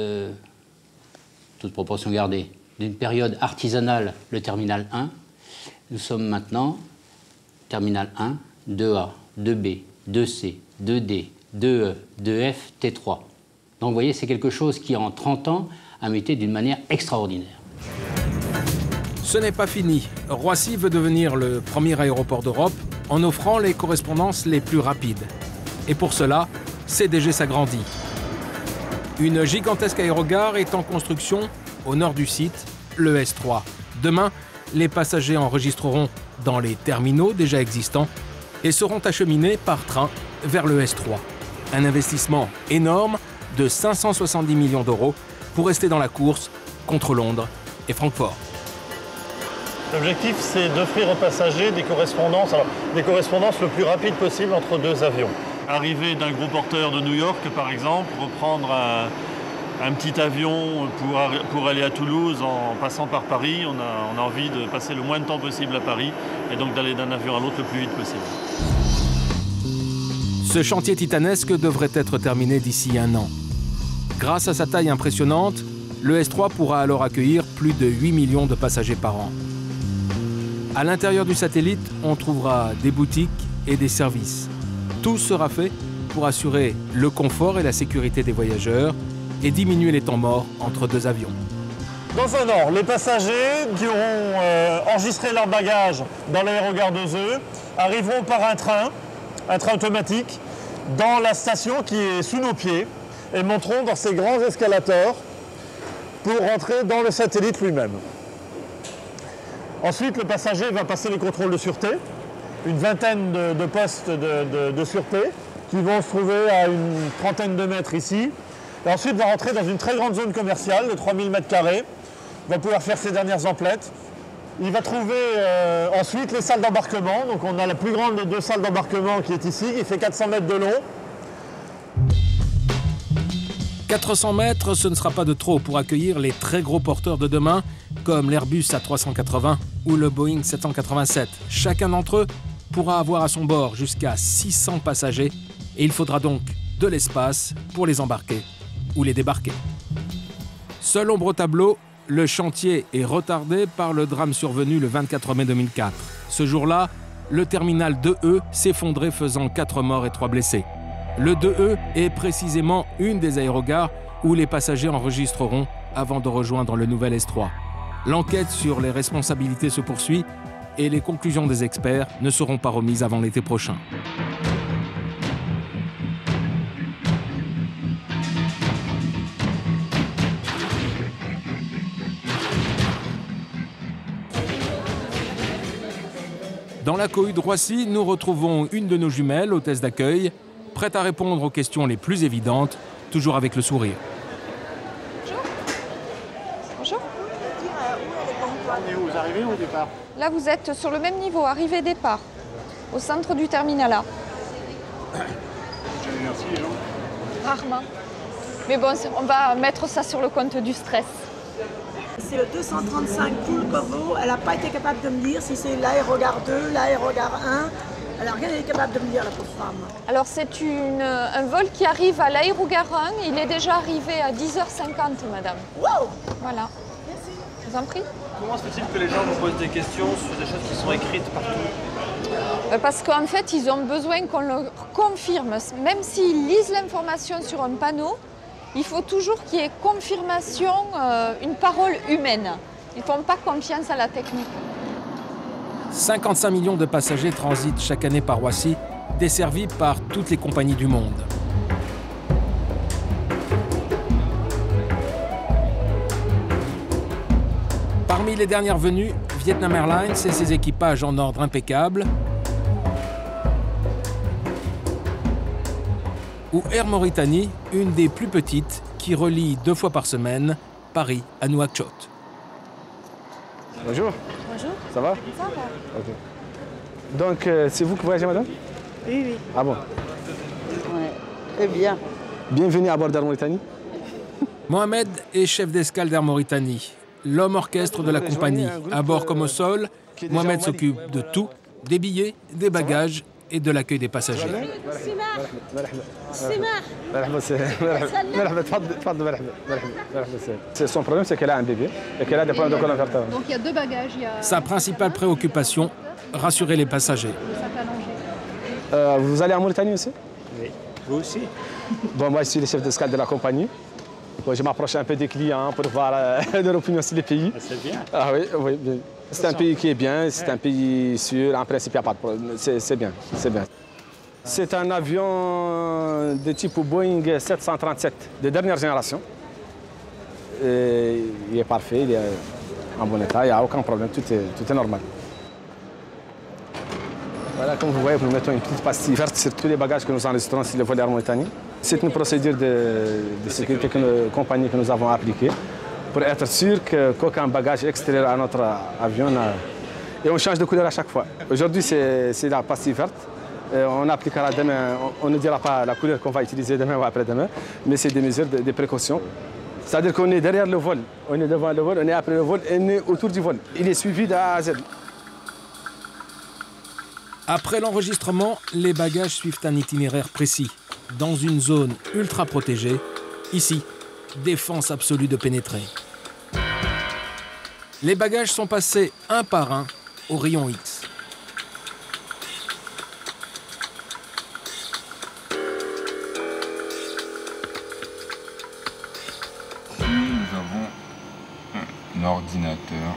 toute proportion gardée, d'une période artisanale, le terminal 1. Nous sommes maintenant terminal 1, 2A, 2B, 2C, 2D, 2E, 2F, T3. Donc vous voyez, c'est quelque chose qui en 30 ans a muté d'une manière extraordinaire. Ce n'est pas fini. Roissy veut devenir le premier aéroport d'Europe en offrant les correspondances les plus rapides. Et pour cela, CDG s'agrandit. Une gigantesque aérogare est en construction au nord du site, le S3. Demain, les passagers enregistreront dans les terminaux déjà existants et seront acheminés par train vers le S3. Un investissement énorme de 570 millions d'euros pour rester dans la course contre Londres et Francfort. L'objectif, c'est d'offrir aux passagers des correspondances le plus rapide possible entre deux avions. Arriver d'un gros porteur de New York, par exemple, reprendre un petit avion pour aller à Toulouse en passant par Paris. On a envie de passer le moins de temps possible à Paris et donc d'aller d'un avion à l'autre le plus vite possible. Ce chantier titanesque devrait être terminé d'ici 1 an. Grâce à sa taille impressionnante, le S3 pourra alors accueillir plus de 8 millions de passagers par an. À l'intérieur du satellite, on trouvera des boutiques et des services. Tout sera fait pour assurer le confort et la sécurité des voyageurs et diminuer les temps morts entre deux avions. Dans un an, les passagers qui auront enregistré leurs bagages dans l'aérogare d'Ozeux arriveront par un train automatique, dans la station qui est sous nos pieds et monteront dans ces grands escalators pour rentrer dans le satellite lui-même. Ensuite, le passager va passer les contrôles de sûreté, une vingtaine de postes de sûreté qui vont se trouver à une trentaine de mètres ici. Et ensuite, va rentrer dans une très grande zone commerciale de 3000 m², va pouvoir faire ses dernières emplettes. Il va trouver ensuite les salles d'embarquement. Donc on a la plus grande des 2 salles d'embarquement qui est ici, qui fait 400 mètres de long. 400 mètres, ce ne sera pas de trop pour accueillir les très gros porteurs de demain, comme l'Airbus A380 ou le Boeing 787. Chacun d'entre eux pourra avoir à son bord jusqu'à 600 passagers et il faudra donc de l'espace pour les embarquer ou les débarquer. Seul ombre au tableau, le chantier est retardé par le drame survenu le 24 mai 2004. Ce jour-là, le terminal 2E s'effondrait faisant 4 morts et 3 blessés. Le 2E est précisément une des aérogares où les passagers enregistreront avant de rejoindre le nouvel S3. L'enquête sur les responsabilités se poursuit et les conclusions des experts ne seront pas remises avant l'été prochain. Dans la cohue de Roissy, nous retrouvons une de nos jumelles, hôtesse d'accueil, prête à répondre aux questions les plus évidentes, toujours avec le sourire. Bonjour. On est où? Vous arrivez au départ? Là, vous êtes sur le même niveau, arrivée-départ, au centre du terminal A. Merci, les gens. Rarement. Mais bon, on va mettre ça sur le compte du stress. C'est le 235 Poulkovo. Elle n'a pas été capable de me dire si c'est l'aérogare 2, l'aérogare 1. Elle n'a rien été capable de me dire, la pauvre femme. Alors, c'est un vol qui arrive à l'aérogare 1. Il est déjà arrivé à 10h50, madame. Wow! Voilà. Merci. Je vous en prie. Comment se fait-il que les gens vous posent des questions sur des choses qui sont écrites partout? Parce qu'en fait, ils ont besoin qu'on leur confirme. Même s'ils lisent l'information sur un panneau, il faut toujours qu'il y ait confirmation, une parole humaine. Ils ne font pas confiance à la technique. 55 millions de passagers transitent chaque année par Roissy, desservis par toutes les compagnies du monde. Parmi les dernières venues, Vietnam Airlines et ses équipages en ordre impeccable, ou Air Mauritanie, une des plus petites, qui relie 2 fois par semaine Paris à Nouakchott. Bonjour. Bonjour. Ça va? Ça va. Ok. Donc, c'est vous qui voyagez, madame? Oui, oui. Ah bon? Ouais. Très bien. Bienvenue à bord d'Air Mauritanie. Mohamed est chef d'escale d'Air Mauritanie, l'homme orchestre de la compagnie. À bord comme au sol, Mohamed s'occupe de tout, des billets, des bagages et de l'accueil des passagers. Son problème, c'est qu'elle a un bébé et qu'elle a des problèmes de colonne vertébrale. Donc il y a 2 bagages. Sa principale préoccupation, rassurer les passagers. Vous allez en Mauritanie aussi? Oui. Vous aussi? Bon, moi, je suis le chef d'escale de la compagnie. Bon, je m'approche un peu des clients pour voir leur opinion sur les pays. C'est bien. Ah oui, oui, bien. C'est un pays qui est bien, c'est un pays sûr. En principe, il n'y a pas de problème. C'est bien, c'est bien. C'est un avion de type Boeing 737 de dernière génération. Et il est parfait, il est en bon état, il n'y a aucun problème, tout est normal. Voilà, comme vous voyez, nous mettons une petite pastille verte sur tous les bagages que nous enregistrons sur le vol Air Mauritanie. C'est une procédure de sécurité que nos compagnies que nous avons appliquée pour être sûr qu'aucun bagage extérieur à notre avion n'a... Et on change de couleur à chaque fois. Aujourd'hui, c'est la pastille verte. On appliquera demain, on ne dira pas la couleur qu'on va utiliser demain ou après-demain, mais c'est des mesures de précaution. C'est-à-dire qu'on est derrière le vol, on est devant le vol, on est après le vol, et on est autour du vol. Il est suivi de A à Z. Après l'enregistrement, les bagages suivent un itinéraire précis, dans une zone ultra protégée. Ici, défense absolue de pénétrer. Les bagages sont passés un par un au rayon X. Ici, nous avons un ordinateur.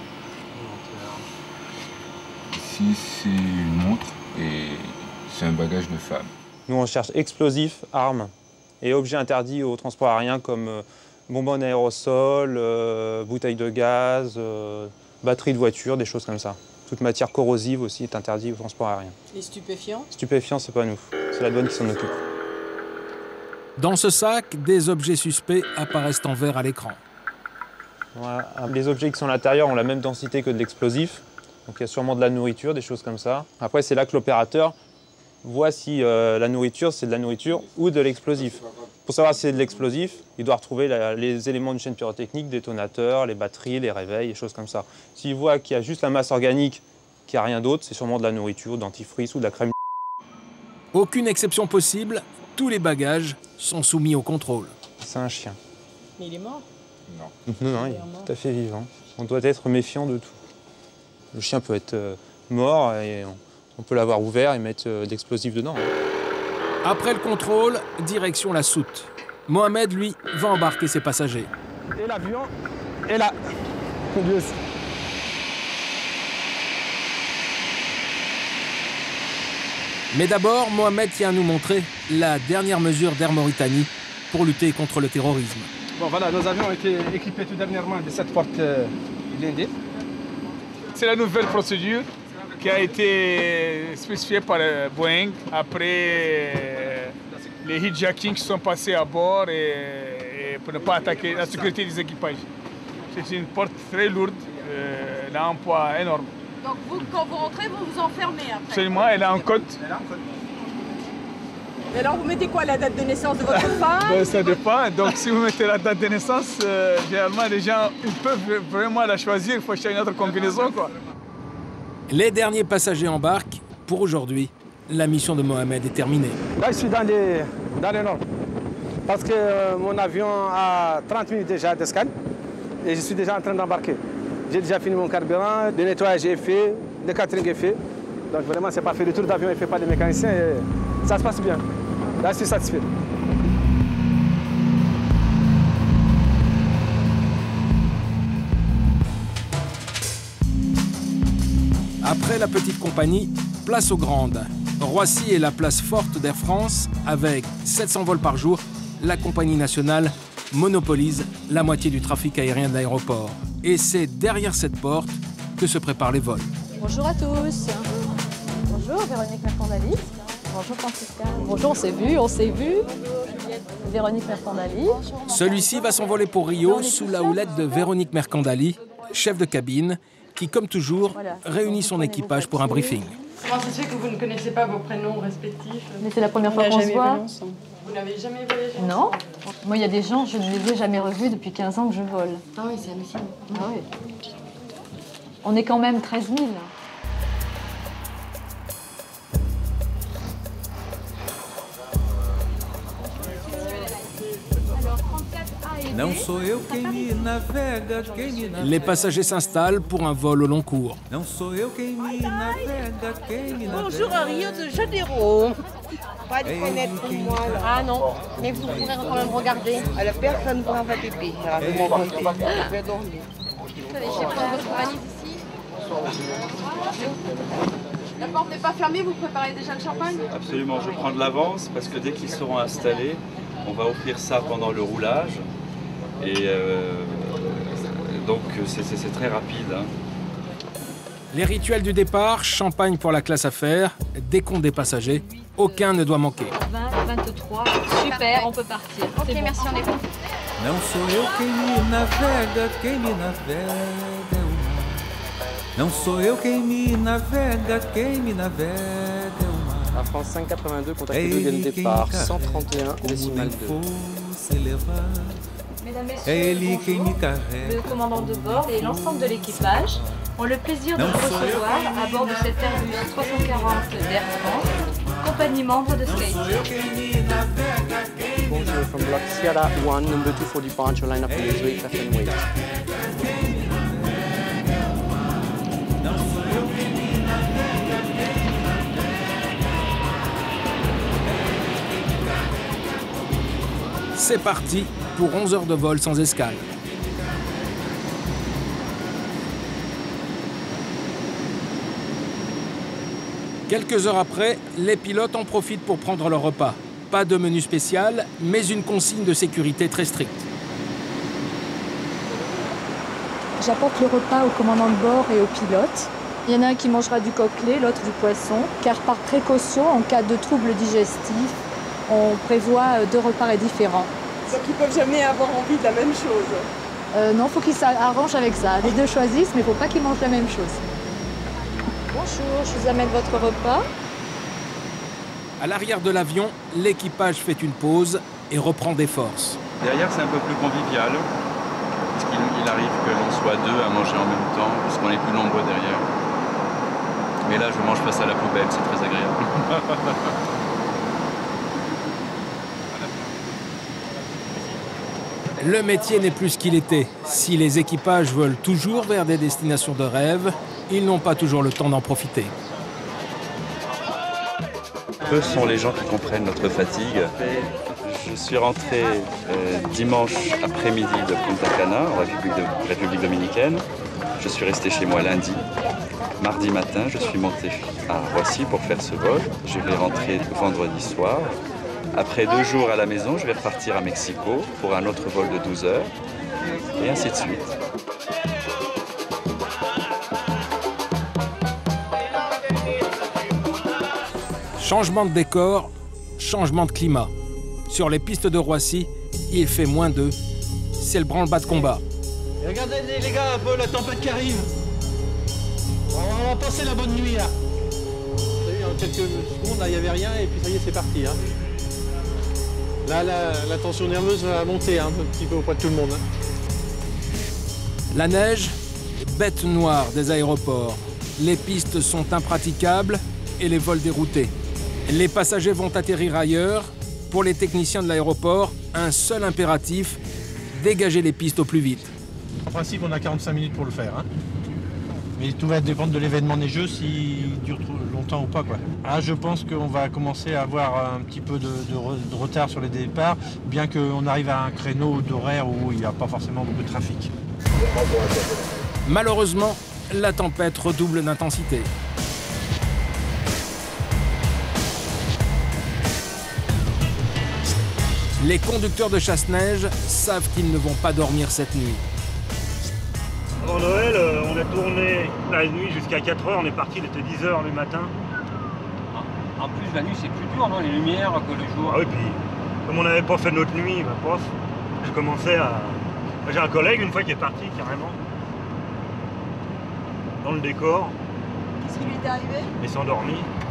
Ici, c'est une montre et c'est un bagage de femme. Nous, on cherche explosifs, armes et objets interdits au transport aérien comme bonbons en aérosol, bouteilles de gaz, batteries de voiture, des choses comme ça. Toute matière corrosive aussi est interdite au transport aérien. Les stupéfiants? Stupéfiants, c'est pas nous. C'est la douane qui s'en occupe. Dans ce sac, des objets suspects apparaissent en vert à l'écran. Voilà. Les objets qui sont à l'intérieur ont la même densité que de l'explosif. Donc il y a sûrement de la nourriture, des choses comme ça. Après, c'est là que l'opérateur voit si la nourriture, c'est de la nourriture ou de l'explosif. Pour savoir si c'est de l'explosif, il doit retrouver les éléments d'une chaîne pyrotechnique, détonateurs, les batteries, les réveils, des choses comme ça. S'il voit qu'il y a juste la masse organique, qu'il n'y a rien d'autre, c'est sûrement de la nourriture, dentifrice ou de la crème. Aucune exception possible, tous les bagages sont soumis au contrôle. C'est un chien. Mais il est mort? Non. Non, il est tout à fait vivant. On doit être méfiant de tout. Le chien peut être mort et on peut l'avoir ouvert et mettre d'explosifs dedans. Après le contrôle, direction la soute. Mohamed, lui, va embarquer ses passagers. Et l'avion est là. Mais d'abord, Mohamed tient à nous montrer la dernière mesure d'Air Mauritanie pour lutter contre le terrorisme. Bon voilà, nos avions ont été équipés tout dernièrement de cette porte blindée. C'est la nouvelle procédure qui a été spécifiée par Boeing après les hijackings qui sont passés à bord et pour ne pas attaquer la sécurité des équipages. C'est une porte très lourde, elle a un poids énorme. Donc vous, quand vous rentrez, vous vous enfermez après? Absolument, elle a un code. Et alors vous mettez quoi, la date de naissance de votre femme? Ben, ça dépend. Donc si vous mettez la date de naissance, généralement les gens ils peuvent vraiment la choisir, il faut acheter une autre combinaison, quoi. Les derniers passagers embarquent. Pour aujourd'hui, la mission de Mohamed est terminée. Là, je suis dans les normes. Parce que mon avion a 30 minutes déjà d'escale et je suis déjà en train d'embarquer. J'ai déjà fini mon carburant, le nettoyage est fait, le catering est fait. Donc vraiment, c'est parfait. Le tour d'avion est fait par les mécaniciens et ça se passe bien. Là, je suis satisfait. Après la petite compagnie, place aux grandes. Roissy est la place forte d'Air France. Avec 700 vols par jour, la compagnie nationale monopolise la moitié du trafic aérien de l'aéroport. Et c'est derrière cette porte que se préparent les vols. Bonjour à tous. Bonjour Véronique Mercandali. Bonjour Francisca. Bonjour, on s'est vu. Véronique Mercandali. Celui-ci va s'envoler pour Rio sous la houlette de Véronique Mercandali, chef de cabine, qui, comme toujours, réunit son équipage pour un briefing. Comment ça se fait que vous ne connaissez pas vos prénoms respectifs? Mais c'est la première fois qu'on se voit. Vous n'avez jamais voyagé? Non. Moi, il y a des gens, je ne les ai jamais revus depuis 15 ans que je vole. Ah oui, c'est hallucinant. Ah oui. On est quand même 13 000. Les passagers s'installent pour un vol au long cours. Bonjour à Rio de Janeiro. Pas de fenêtre pour moi là. Ah non, mais vous pourrez quand même regarder. La personne prend va pipi. Je vais dormir. Allez, je vais prendre votre valise ici. La porte n'est pas fermée, vous préparez déjà le champagne? Absolument, je prends de l'avance parce que dès qu'ils seront installés, on va offrir ça pendant le roulage. Et donc c'est très rapide. Hein. Les rituels du départ, champagne pour la classe affaires, décompte des passagers, aucun ne doit manquer. 20, 23, super, on peut partir. Ok, merci, on est bon. Não sou eu quem me navega, quem me navega é o mar. Não sou eu quem me navega, quem me navega é o mar. La France 582, contact de départ 131 décimal 2. Mesdames, Messieurs, bonjour. Le commandant de bord et l'ensemble de l'équipage ont le plaisir de vous recevoir à bord de cet Airbus 340 d'Air France, compagnie membre de Skate. Bonjour, from block Sierra 1, number 2 for departure, line up on the Zurich, left and wait. C'est parti pour 11 heures de vol sans escale. Quelques heures après, les pilotes en profitent pour prendre leur repas. Pas de menu spécial, mais une consigne de sécurité très stricte. J'apporte le repas au commandant de bord et au pilote. Il y en a un qui mangera du coquelet, l'autre du poisson, car par précaution, en cas de troubles digestifs, on prévoit 2 repas différents. Donc ils ne peuvent jamais avoir envie de la même chose. Non, il faut qu'ils s'arrangent avec ça. Les deux choisissent, mais il ne faut pas qu'ils mangent la même chose. Bonjour, je vous amène votre repas. À l'arrière de l'avion, l'équipage fait une pause et reprend des forces. Derrière, c'est un peu plus convivial, parce qu'il arrive que l'on soit 2 à manger en même temps, puisqu'on est plus nombreux derrière. Mais là, je mange face à la poubelle, c'est très agréable. Le métier n'est plus ce qu'il était. Si les équipages veulent toujours vers des destinations de rêve, ils n'ont pas toujours le temps d'en profiter. Peu sont les gens qui comprennent notre fatigue. Je suis rentré dimanche après-midi de Punta Cana, en République dominicaine. Je suis resté chez moi lundi. Mardi matin, je suis monté à Roissy pour faire ce vol. Je vais rentrer vendredi soir. Après 2 jours à la maison, je vais repartir à Mexico pour un autre vol de 12 heures, et ainsi de suite. Changement de décor, changement de climat. Sur les pistes de Roissy, il fait -2. C'est le branle-bas de combat. Et regardez les gars, un peu la tempête qui arrive. On va passer la bonne nuit là. Vous avez vu, en quelques secondes, il n'y avait rien et puis ça y est, c'est parti. Hein. Là, la tension nerveuse va monter un petit peu auprès de tout le monde. La neige, bête noire des aéroports. Les pistes sont impraticables et les vols déroutés. Les passagers vont atterrir ailleurs. Pour les techniciens de l'aéroport, un seul impératif, dégager les pistes au plus vite. En principe, on a 45 minutes pour le faire. Hein. Mais tout va dépendre de l'événement neigeux, s'il dure trop longtemps ou pas, quoi. Ah, je pense qu'on va commencer à avoir un petit peu de retard sur les départs, bien qu'on arrive à un créneau d'horaire où il n'y a pas forcément beaucoup de trafic. Malheureusement, la tempête redouble d'intensité. Les conducteurs de chasse-neige savent qu'ils ne vont pas dormir cette nuit. Avant Noël, on a tourné la nuit jusqu'à 4 heures, on est parti, il était 10 heures le matin. En plus, la nuit, c'est plus dur, non? Les lumières que le jour. Ah oui, puis comme on n'avait pas fait notre nuit, je commençais à... J'ai un collègue une fois qui est parti carrément dans le décor. Qu'est-ce qui lui était arrivé? Il s'est endormi.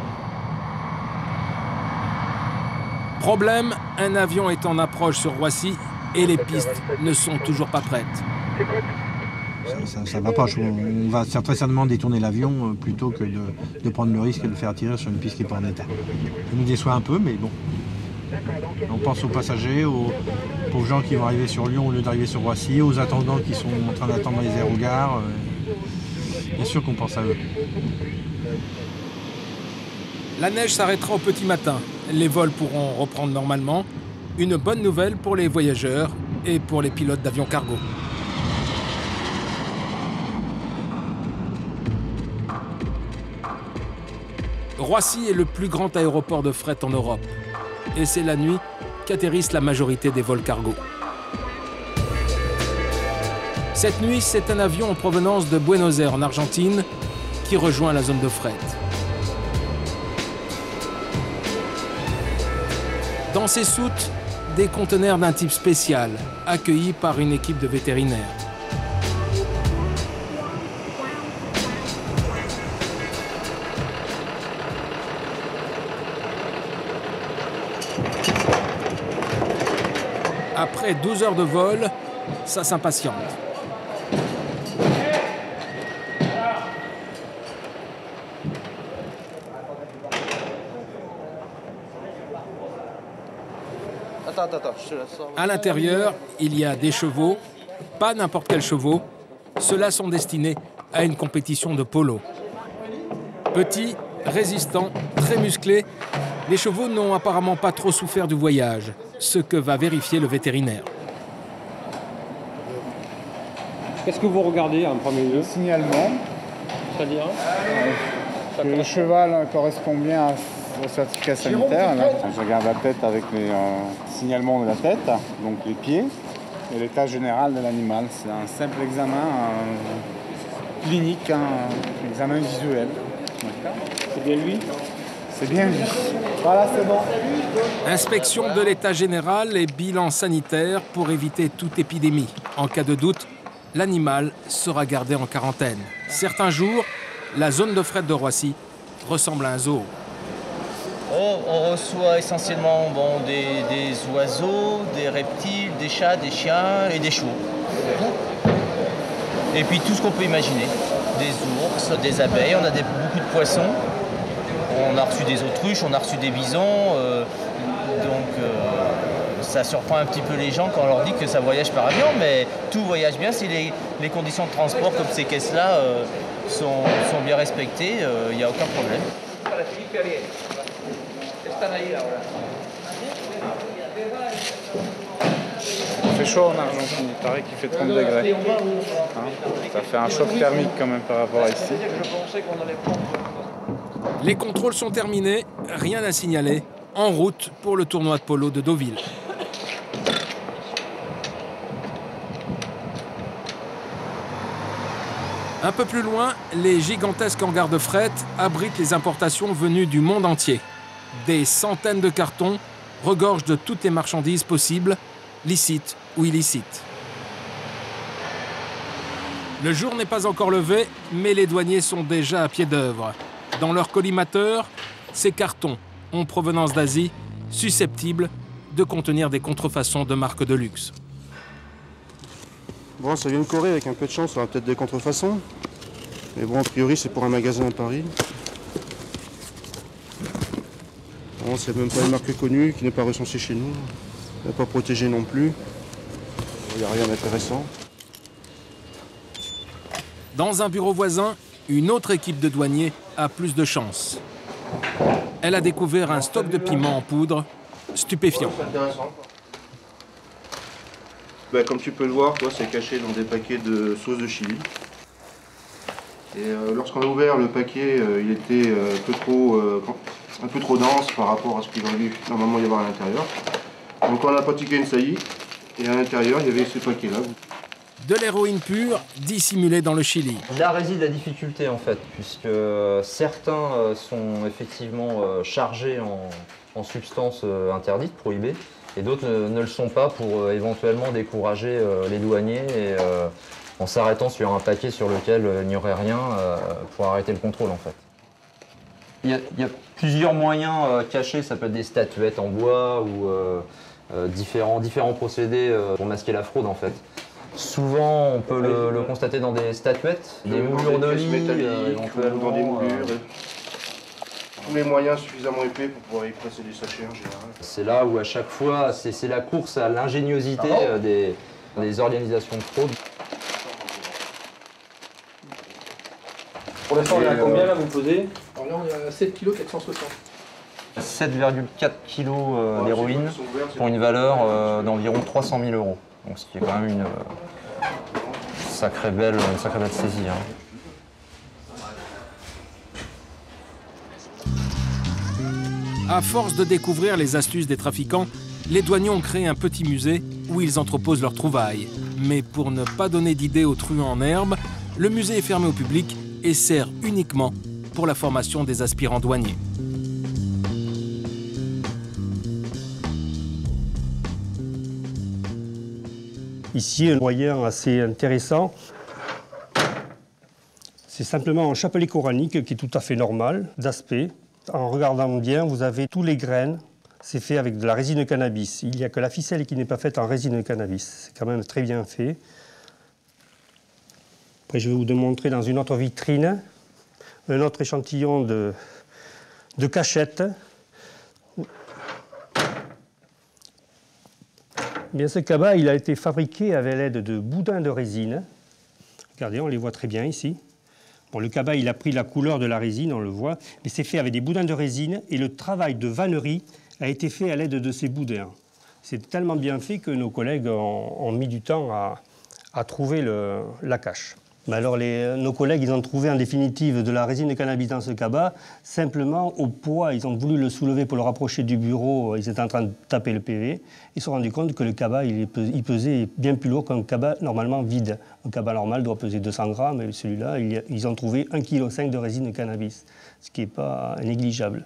Problème, un avion est en approche sur Roissy et les pistes ne sont toujours pas prêtes. Ça ne va pas. On va très certainement détourner l'avion plutôt que de prendre le risque et de le faire atterrir sur une piste qui n'est pas en état. Ça nous déçoit un peu, mais bon. On pense aux passagers, aux pauvres gens qui vont arriver sur Lyon au lieu d'arriver sur Roissy, aux attendants qui sont en train d'attendre dans les aérogares. Bien sûr qu'on pense à eux. La neige s'arrêtera au petit matin. Les vols pourront reprendre normalement. Une bonne nouvelle pour les voyageurs et pour les pilotes d'avions cargo. Roissy est le plus grand aéroport de fret en Europe. Et c'est la nuit qu'atterrissent la majorité des vols cargo. Cette nuit, c'est un avion en provenance de Buenos Aires en Argentine qui rejoint la zone de fret. Dans ces soutes, des conteneurs d'un type spécial, accueillis par une équipe de vétérinaires. Après 12 heures de vol, ça s'impatiente. À l'intérieur, il y a des chevaux, pas n'importe quels chevaux. Ceux-là sont destinés à une compétition de polo. Petits, résistants, très musclés, les chevaux n'ont apparemment pas trop souffert du voyage, ce que va vérifier le vétérinaire. Qu'est-ce que vous regardez en premier lieu? Signalement. C'est-à-dire que le cheval correspond bien au certificat sanitaire. Là, je regarde la tête avec les signalements de la tête, donc les pieds, et l'état général de l'animal. C'est un simple examen clinique, un examen visuel. C'est bien lui? C'est bien lui. Voilà, c'est bon. Inspection de l'état général et bilan sanitaire pour éviter toute épidémie. En cas de doute, l'animal sera gardé en quarantaine. Certains jours, la zone de fret de Roissy ressemble à un zoo. On reçoit essentiellement des oiseaux, des reptiles, des chats, des chiens et des chevaux. Et puis tout ce qu'on peut imaginer. Des ours, des abeilles, on a beaucoup de poissons. On a reçu des autruches, on a reçu des bisons. Ça surprend un petit peu les gens quand on leur dit que ça voyage par avion, mais tout voyage bien si les conditions de transport comme ces caisses-là sont bien respectées, il n'y a aucun problème. Il fait chaud en Argentine, il paraît qu'il fait 30 degrés. Ça fait un choc thermique quand même par rapport à ici. Les contrôles sont terminés, rien à signaler. En route pour le tournoi de polo de Deauville. Un peu plus loin, les gigantesques hangars de fret abritent les importations venues du monde entier. Des centaines de cartons regorgent de toutes les marchandises possibles, licites ou illicites. Le jour n'est pas encore levé, mais les douaniers sont déjà à pied d'œuvre. Dans leur collimateur, ces cartons en provenance d'Asie, susceptibles de contenir des contrefaçons de marques de luxe. Bon, ça vient de Corée, avec un peu de chance, on aura peut-être des contrefaçons. Mais bon, a priori, c'est pour un magasin à Paris. Bon, c'est même pas une marque connue, qui n'est pas recensée chez nous. Elle n'est pas protégée non plus. Il n'y a rien d'intéressant. Dans un bureau voisin, une autre équipe de douaniers a plus de chance. Elle a découvert un stock de piments en poudre stupéfiant. Ben, comme tu peux le voir, c'est caché dans des paquets de sauce de chili. Et lorsqu'on a ouvert le paquet, il était un peu trop dense par rapport à ce qu'il aurait dû normalement y avoir à l'intérieur. Donc on a pratiqué une saillie et à l'intérieur il y avait ce paquet-là. De l'héroïne pure dissimulée dans le Chili. Là réside la difficulté en fait, puisque certains sont effectivement chargés en substances interdites, prohibées, et d'autres ne le sont pas pour éventuellement décourager les douaniers et en s'arrêtant sur un paquet sur lequel il n'y aurait rien pour arrêter le contrôle en fait. Il y a plusieurs moyens cachés, ça peut être des statuettes en bois ou différents procédés pour masquer la fraude en fait. Souvent, on peut le constater dans des statuettes, des moulures de lit, éventuellement. Dans des moulures. Tous les moyens suffisamment épais pour pouvoir y placer des sachets en général. C'est là où à chaque fois, c'est la course à l'ingéniosité des organisations de fraude. Pour l'instant, on est à combien là, vous posez? Alors là, on est à 7 kg 460. 7,4 kg d'héroïne pour une valeur d'environ 300 000 €. Donc, ce qui est quand même une sacrée belle saisie. À force de découvrir les astuces des trafiquants, les douaniers ont créé un petit musée où ils entreposent leurs trouvailles. Mais pour ne pas donner d'idée aux truands en herbe, le musée est fermé au public et sert uniquement pour la formation des aspirants douaniers. Ici, un moyen assez intéressant, c'est simplement un chapelet coranique qui est tout à fait normal d'aspect. En regardant bien, vous avez tous les graines. C'est fait avec de la résine de cannabis. Il n'y a que la ficelle qui n'est pas faite en résine de cannabis. C'est quand même très bien fait. Après, je vais vous montrer dans une autre vitrine un autre échantillon de cachette. Bien, ce cabas, il a été fabriqué avec l'aide de boudins de résine. Regardez, on les voit très bien ici. Bon, le cabas, il a pris la couleur de la résine, on le voit, mais c'est fait avec des boudins de résine et le travail de vannerie a été fait à l'aide de ces boudins. C'est tellement bien fait que nos collègues ont mis du temps à trouver la cache. Mais alors, nos collègues, ils ont trouvé en définitive de la résine de cannabis dans ce cabas, simplement au poids. Ils ont voulu le soulever pour le rapprocher du bureau. Ils étaient en train de taper le PV. Ils se sont rendus compte que le cabas, il pesait bien plus lourd qu'un cabas normalement vide. Un cabas normal doit peser 200 grammes, et celui-là, ils ont trouvé 1,5 kg de résine de cannabis, ce qui n'est pas négligeable.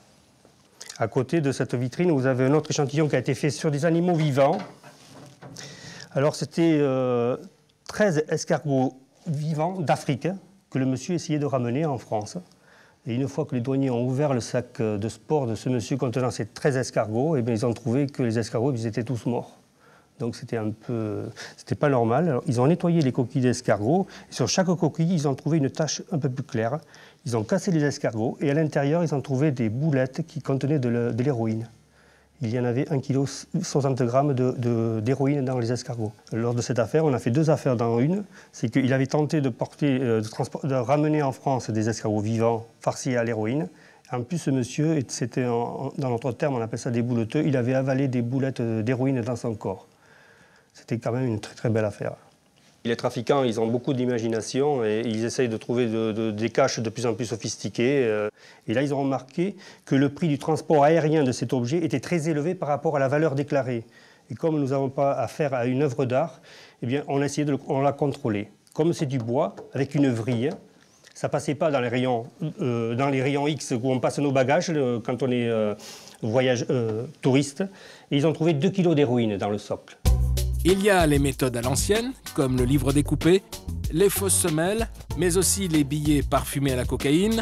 À côté de cette vitrine, vous avez un autre échantillon qui a été fait sur des animaux vivants. Alors, c'était 13 escargots vivants d'Afrique que le monsieur essayait de ramener en France. Et une fois que les douaniers ont ouvert le sac de sport de ce monsieur contenant ces 13 escargots, eh bien, ils ont trouvé que les escargots, ils étaient tous morts. Donc c'était pas normal. Alors, ils ont nettoyé les coquilles d'escargots. sur chaque coquille, ils ont trouvé une tache un peu plus claire. Ils ont cassé les escargots et à l'intérieur, ils ont trouvé des boulettes qui contenaient de l'héroïne. Il y en avait 1,60 kg d'héroïne dans les escargots. Lors de cette affaire, on a fait 2 affaires dans une. C'est qu'il avait tenté de ramener en France des escargots vivants farcis à l'héroïne. En plus, ce monsieur, c'était dans notre terme, on appelle ça des bouleteux, il avait avalé des boulettes d'héroïne dans son corps. C'était quand même une très très belle affaire. Les trafiquants, ils ont beaucoup d'imagination et ils essayent de trouver des caches de plus en plus sophistiquées. Et là, ils ont remarqué que le prix du transport aérien de cet objet était très élevé par rapport à la valeur déclarée. Et comme nous n'avons pas affaire à une œuvre d'art, eh bien, on a essayé on l'a contrôlé. Comme c'est du bois, avec une vrille, ça ne passait pas dans les rayons X où on passe nos bagages quand on est touriste. Et ils ont trouvé 2 kg d'héroïne dans le socle. Il y a les méthodes à l'ancienne, comme le livre découpé, les fausses semelles, mais aussi les billets parfumés à la cocaïne,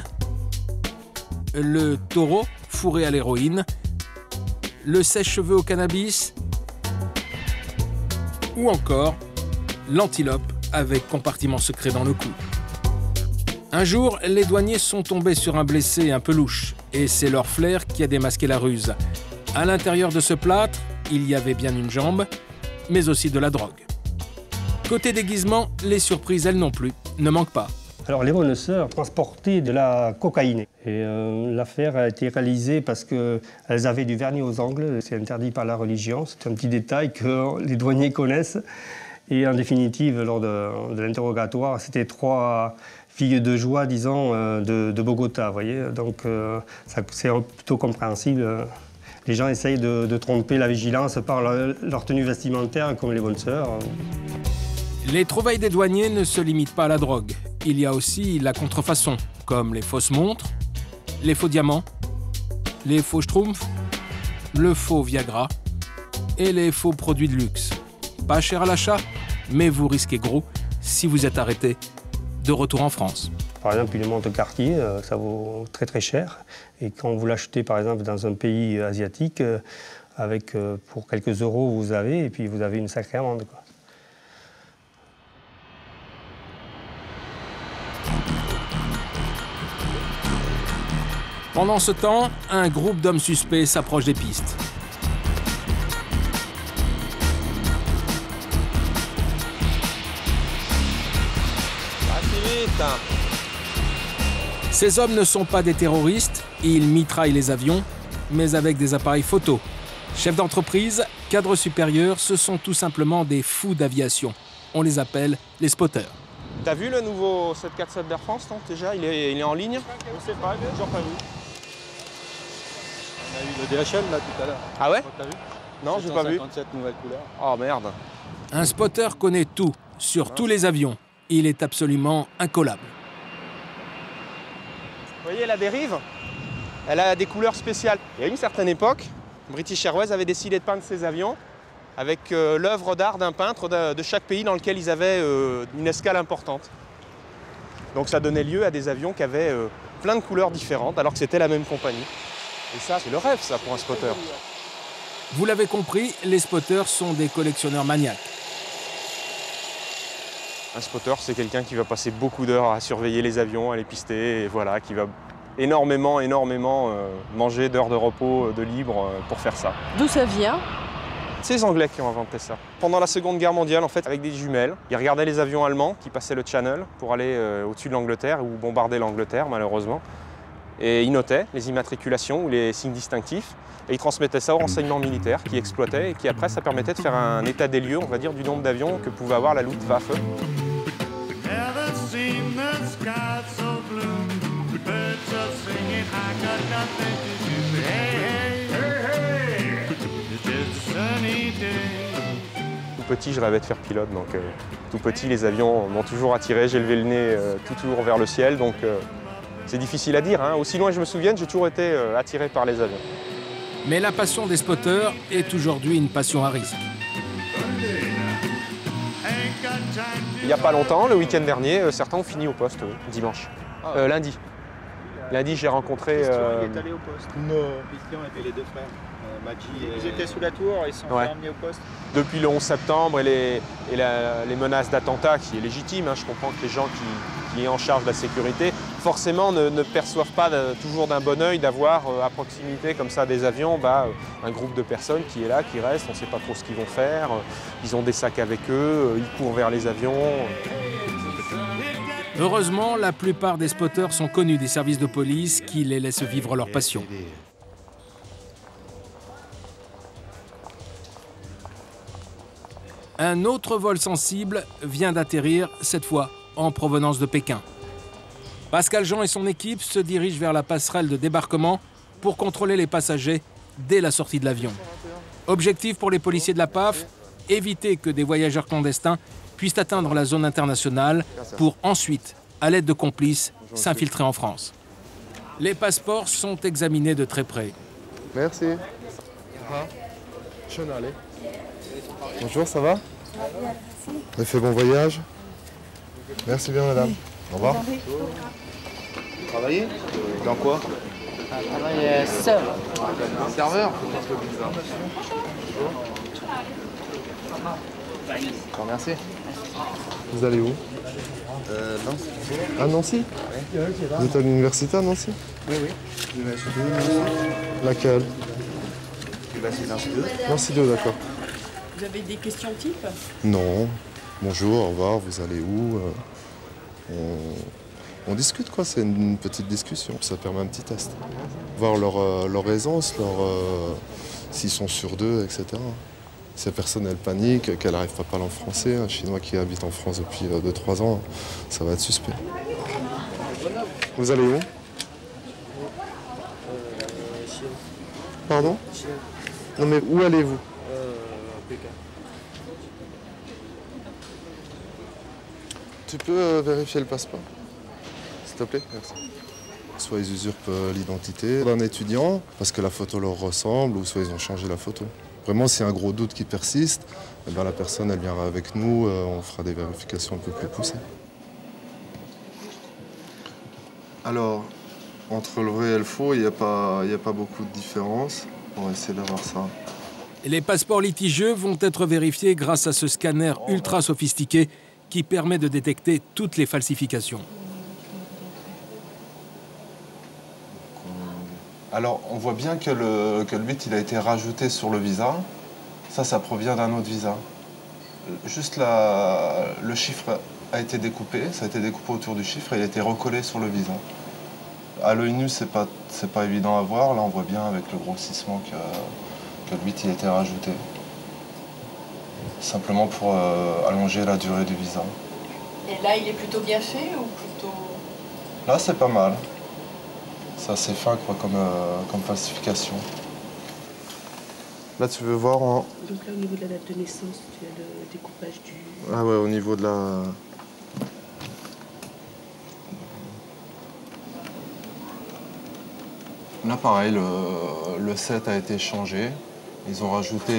le taureau fourré à l'héroïne, le sèche-cheveux au cannabis, ou encore l'antilope avec compartiment secret dans le cou. Un jour, les douaniers sont tombés sur un blessé un peu louche, et c'est leur flair qui a démasqué la ruse. À l'intérieur de ce plâtre, il y avait bien une jambe, mais aussi de la drogue. Côté déguisement, les surprises, elles non plus, ne manquent pas. Alors les bonnes sœurs transportaient de la cocaïne. Et l'affaire a été réalisée parce qu'elles avaient du vernis aux ongles. C'est interdit par la religion. C'est un petit détail que les douaniers connaissent. Et en définitive, lors de l'interrogatoire, c'était 3 filles de joie, disons, de Bogota. Vous voyez. Donc c'est plutôt compréhensible. Les gens essayent de tromper la vigilance par leur tenue vestimentaire, comme les bonnes sœurs. Les trouvailles des douaniers ne se limitent pas à la drogue. Il y a aussi la contrefaçon, comme les fausses montres, les faux diamants, les faux schtroumpfs, le faux Viagra et les faux produits de luxe. Pas cher à l'achat, mais vous risquez gros si vous êtes arrêté de retour en France. Par exemple, une montre Cartier, ça vaut très très cher. Et quand vous l'achetez par exemple dans un pays asiatique, pour quelques euros vous avez, et puis vous avez une sacrée amende, quoi. Pendant ce temps, un groupe d'hommes suspects s'approche des pistes. Ces hommes ne sont pas des terroristes, ils mitraillent les avions, mais avec des appareils photo. Chefs d'entreprise, cadres supérieurs, ce sont tout simplement des fous d'aviation. On les appelle les spotters. T'as vu le nouveau 747 d'Air France, non, déjà il est en ligne? Je sais pas, toujours pas vu. On a eu le DHL là tout à l'heure. Ah ouais? T'as vu? Non, j'ai pas vu. 757 nouvelles couleurs. Oh merde. Un spotter connaît tout, sur tous les avions. Il est absolument incollable. voyez la dérive, elle a des couleurs spéciales. Il y a une certaine époque, British Airways avait décidé de peindre ses avions avec l'œuvre d'art d'un peintre de chaque pays dans lequel ils avaient une escale importante. Donc ça donnait lieu à des avions qui avaient plein de couleurs différentes alors que c'était la même compagnie. Et ça, c'est le rêve ça pour un spotter. Vous l'avez compris, les spotters sont des collectionneurs maniaques. Un spotter, c'est quelqu'un qui va passer beaucoup d'heures à surveiller les avions, à les pister, et voilà, qui va énormément manger d'heures de repos, de libre pour faire ça. D'où ça vient? C'est les Anglais qui ont inventé ça. Pendant la Seconde Guerre mondiale, en fait, avec des jumelles, ils regardaient les avions allemands qui passaient le Channel pour aller au-dessus de l'Angleterre ou bombarder l'Angleterre, malheureusement. Et ils notaient les immatriculations ou les signes distinctifs et ils transmettaient ça aux renseignements militaires qui exploitaient et qui après ça permettait de faire un état des lieux, on va dire, du nombre d'avions que pouvait avoir la Luftwaffe. Tout petit, je rêvais de faire pilote, donc tout petit, les avions m'ont toujours attiré, j'ai levé le nez toujours vers le ciel, donc c'est difficile à dire, hein. Aussi loin que je me souvienne, j'ai toujours été attiré par les avions. Mais la passion des spotters est aujourd'hui une passion à risque. Il n'y a pas longtemps, le week-end dernier, certains ont fini au poste, oui, dimanche. Lundi. Lundi, j'ai rencontré... Christian, il est allé au poste. Non. Christian et les deux frères. Ils étaient sous la tour, ils sont emmenés au poste. Depuis le 11 septembre et les menaces d'attentats, qui est légitime, hein, je comprends que les gens qui sont en charge de la sécurité, forcément ne perçoivent pas toujours d'un bon œil d'avoir à proximité comme ça des avions, un groupe de personnes qui est là, qui reste, on ne sait pas trop ce qu'ils vont faire, ils ont des sacs avec eux, ils courent vers les avions. Heureusement, la plupart des spotters sont connus des services de police qui les laissent vivre leur passion. Un autre vol sensible vient d'atterrir, cette fois en provenance de Pékin. Pascal Jean et son équipe se dirigent vers la passerelle de débarquement pour contrôler les passagers dès la sortie de l'avion. Objectif pour les policiers de la PAF, éviter que des voyageurs clandestins puissent atteindre la zone internationale pour ensuite, à l'aide de complices, s'infiltrer en France. Les passeports sont examinés de très près. Merci. Bonjour, ça va? On a fait bon voyage. Merci bien, madame. Au revoir. Vous travaillez? Dans quoi? Je travaille seul. Serveur? Merci. Vous allez où? Nancy. À Nancy? Vous êtes à l'université à Nancy? Oui, oui. L'université. Laquelle? L'université Nancy 2. Nancy 2, d'accord. Vous avez des questions type? Non. Bonjour, au revoir, vous allez où? On discute, quoi, c'est une petite discussion, ça permet un petit test. Voir leur aisance, s'ils sont sûrs d'eux, etc. Si la personne, elle panique, qu'elle n'arrive pas à parler en français, un Chinois qui habite en France depuis 2-3 ans, ça va être suspect. Vous allez où? Pardon? Non mais où allez-vous? Pékin. Tu peux vérifier le passeport? S'il te plaît? Merci. Soit ils usurpent l'identité d'un étudiant parce que la photo leur ressemble, ou soit ils ont changé la photo. Vraiment, s'il y a un gros doute qui persiste, eh bien, la personne elle viendra avec nous, on fera des vérifications un peu plus poussées. Alors, entre le vrai et le faux, il n'y a pas beaucoup de différence. On va essayer d'avoir ça. Les passeports litigieux vont être vérifiés grâce à ce scanner ultra sophistiqué qui permet de détecter toutes les falsifications. Alors, on voit bien que le 8 il a été rajouté sur le visa. Ça provient d'un autre visa. Juste le chiffre a été découpé, ça a été découpé autour du chiffre et il a été recollé sur le visa. À l'œil nu, c'est pas évident à voir. Là, on voit bien avec le grossissement que le 8 il a été rajouté. Simplement pour allonger la durée du visa. Et là, il est plutôt bien fait ou plutôt... Là, c'est pas mal. C'est assez fin, quoi, comme falsification. Là, tu veux voir en... Donc là, au niveau de la date de naissance, tu as le découpage du... Ah ouais, au niveau de la... Là, pareil, le set a été changé. Ils ont rajouté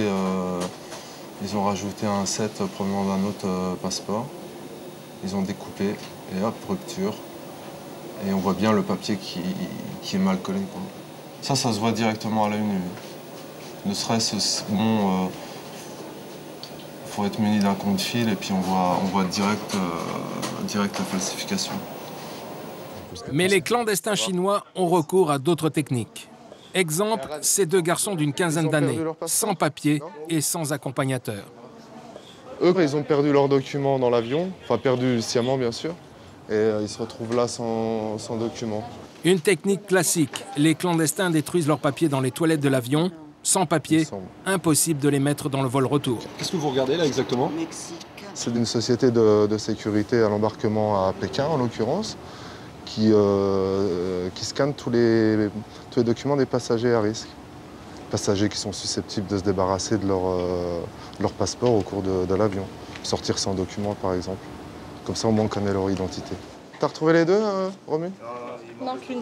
un set provenant d'un autre passeport. Ils ont découpé et hop, rupture. Et on voit bien le papier qui est mal collé, quoi. Ça se voit directement à l'œil nu. Ne serait-ce, bon, faut être muni d'un compte fil et puis on voit direct la falsification. Mais les clandestins chinois ont recours à d'autres techniques. Exemple, ces deux garçons d'une quinzaine d'années, sans papier et sans accompagnateur. Eux, ils ont perdu leurs documents dans l'avion, enfin perdu sciemment bien sûr, et ils se retrouvent là sans documents. Une technique classique, les clandestins détruisent leurs papiers dans les toilettes de l'avion. Sans papier, impossible de les mettre dans le vol retour. Qu'est-ce que vous regardez là exactement? C'est une société de sécurité à l'embarquement à Pékin en l'occurrence, qui scanne tous les documents des passagers à risque. Passagers qui sont susceptibles de se débarrasser de leur passeport au cours de l'avion. Sortir sans document par exemple. Comme ça au moins on connaît leur identité. T'as retrouvé les deux, Romu? Non, qu'une.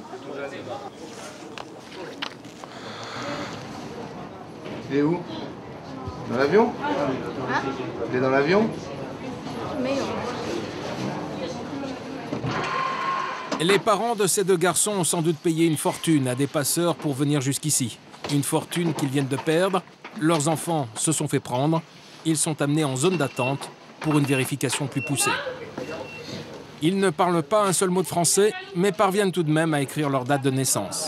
Il est où? Dans l'avion? Il est dans l'avion? Les parents de ces deux garçons ont sans doute payé une fortune à des passeurs pour venir jusqu'ici. Une fortune qu'ils viennent de perdre. Leurs enfants se sont fait prendre. Ils sont amenés en zone d'attente pour une vérification plus poussée. Ils ne parlent pas un seul mot de français, mais parviennent tout de même à écrire leur date de naissance.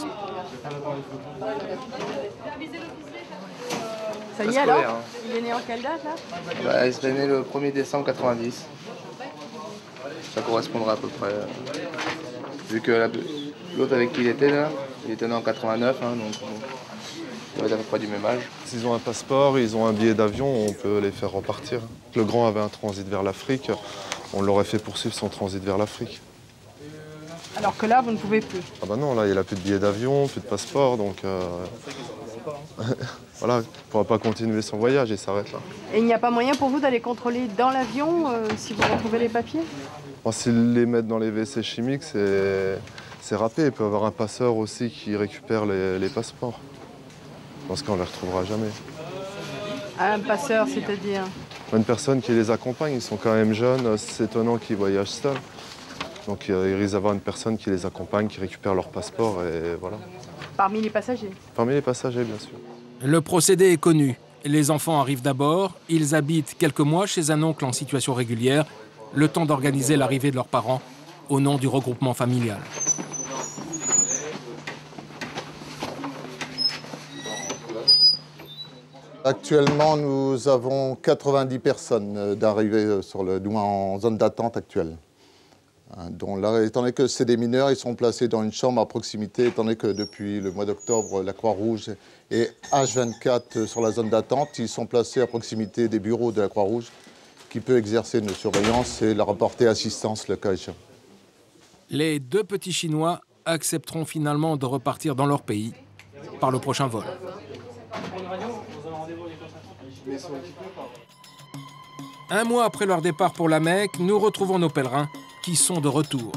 Ça y est alors? Il est né en quelle date là? Il serait né le 1er décembre 90. Ça correspondra à peu près. Vu que l'autre avec qui il était là, il était né en 89, donc il va être à peu près du même âge. S'ils ont un passeport, ils ont un billet d'avion, on peut les faire repartir. Le grand avait un transit vers l'Afrique, on l'aurait fait poursuivre son transit vers l'Afrique. Alors que là, vous ne pouvez plus. Ah bah non, là il n'a plus de billet d'avion, plus de passeport, donc voilà, il ne pourra pas continuer son voyage, il s'arrête là. Et il n'y a pas moyen pour vous d'aller contrôler dans l'avion si vous retrouvez les papiers? Bon, s'ils les mettent dans les WC chimiques, c'est râpé. Il peut y avoir un passeur aussi qui récupère les passeports. Dans ce cas, on ne les retrouvera jamais. Un passeur, c'est-à-dire? Une personne qui les accompagne, ils sont quand même jeunes, c'est étonnant qu'ils voyagent seuls. Donc il risque d'avoir une personne qui les accompagne, qui récupère leur passeport et voilà. Parmi les passagers? Parmi les passagers, bien sûr. Le procédé est connu. Les enfants arrivent d'abord, ils habitent quelques mois chez un oncle en situation régulière, le temps d'organiser l'arrivée de leurs parents au nom du regroupement familial. Actuellement, nous avons 90 personnes d'arrivée sur le Douai en zone d'attente actuelle. Donc là, étant donné que c'est des mineurs, ils sont placés dans une chambre à proximité, étant donné que depuis le mois d'octobre, la Croix-Rouge est H24 sur la zone d'attente. Ils sont placés à proximité des bureaux de la Croix-Rouge qui peut exercer une surveillance et leur apporter assistance le cas échéant. Les deux petits Chinois accepteront finalement de repartir dans leur pays par le prochain vol. Un mois après leur départ pour la Mecque, nous retrouvons nos pèlerins qui sont de retour.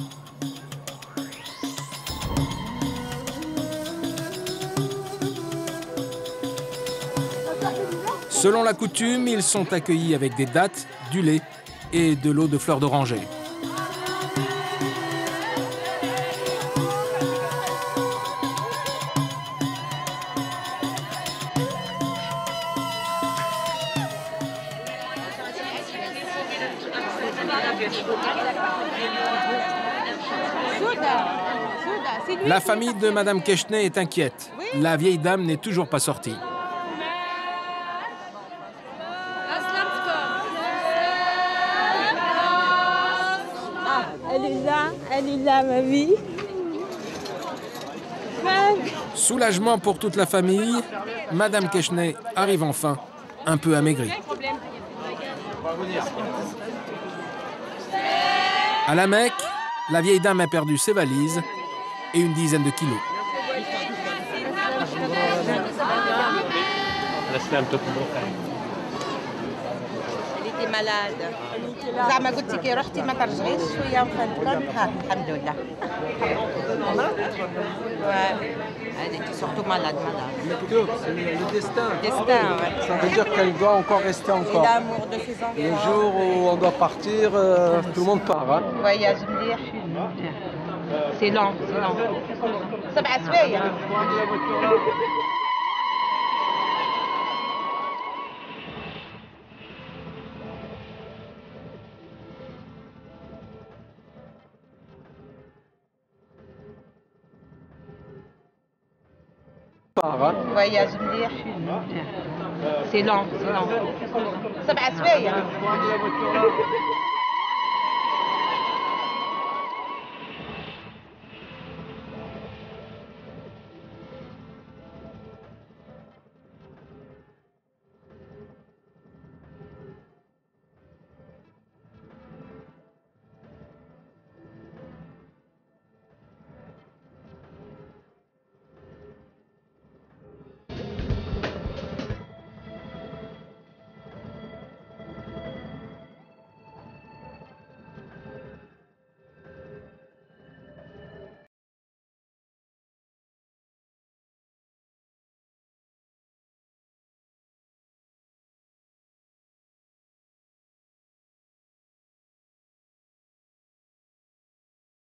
Selon la coutume, ils sont accueillis avec des dattes, du lait et de l'eau de fleurs d'oranger. La famille de Madame Kechnay est inquiète. La vieille dame n'est toujours pas sortie. Elle est là, ma vie. Soulagement pour toute la famille, Madame Kechnay arrive enfin, un peu amaigrie. À la Mecque, la vieille dame a perdu ses valises et une dizaine de kilos. Elle était malade. زعما قلت كي رحتي ما ترجعيش شويه وفهمت هاك الحمد لله. surtout malade. C'est le destin. Destin, ouais. Ça veut dire qu'elle doit encore rester encore. Et l'amour de ses enfants. Le jour où on doit partir, tout le monde part. Hein. Voyage مليح. C'est long. 7 سوايع. Voyage مليح. C'est long. 7 سوايع.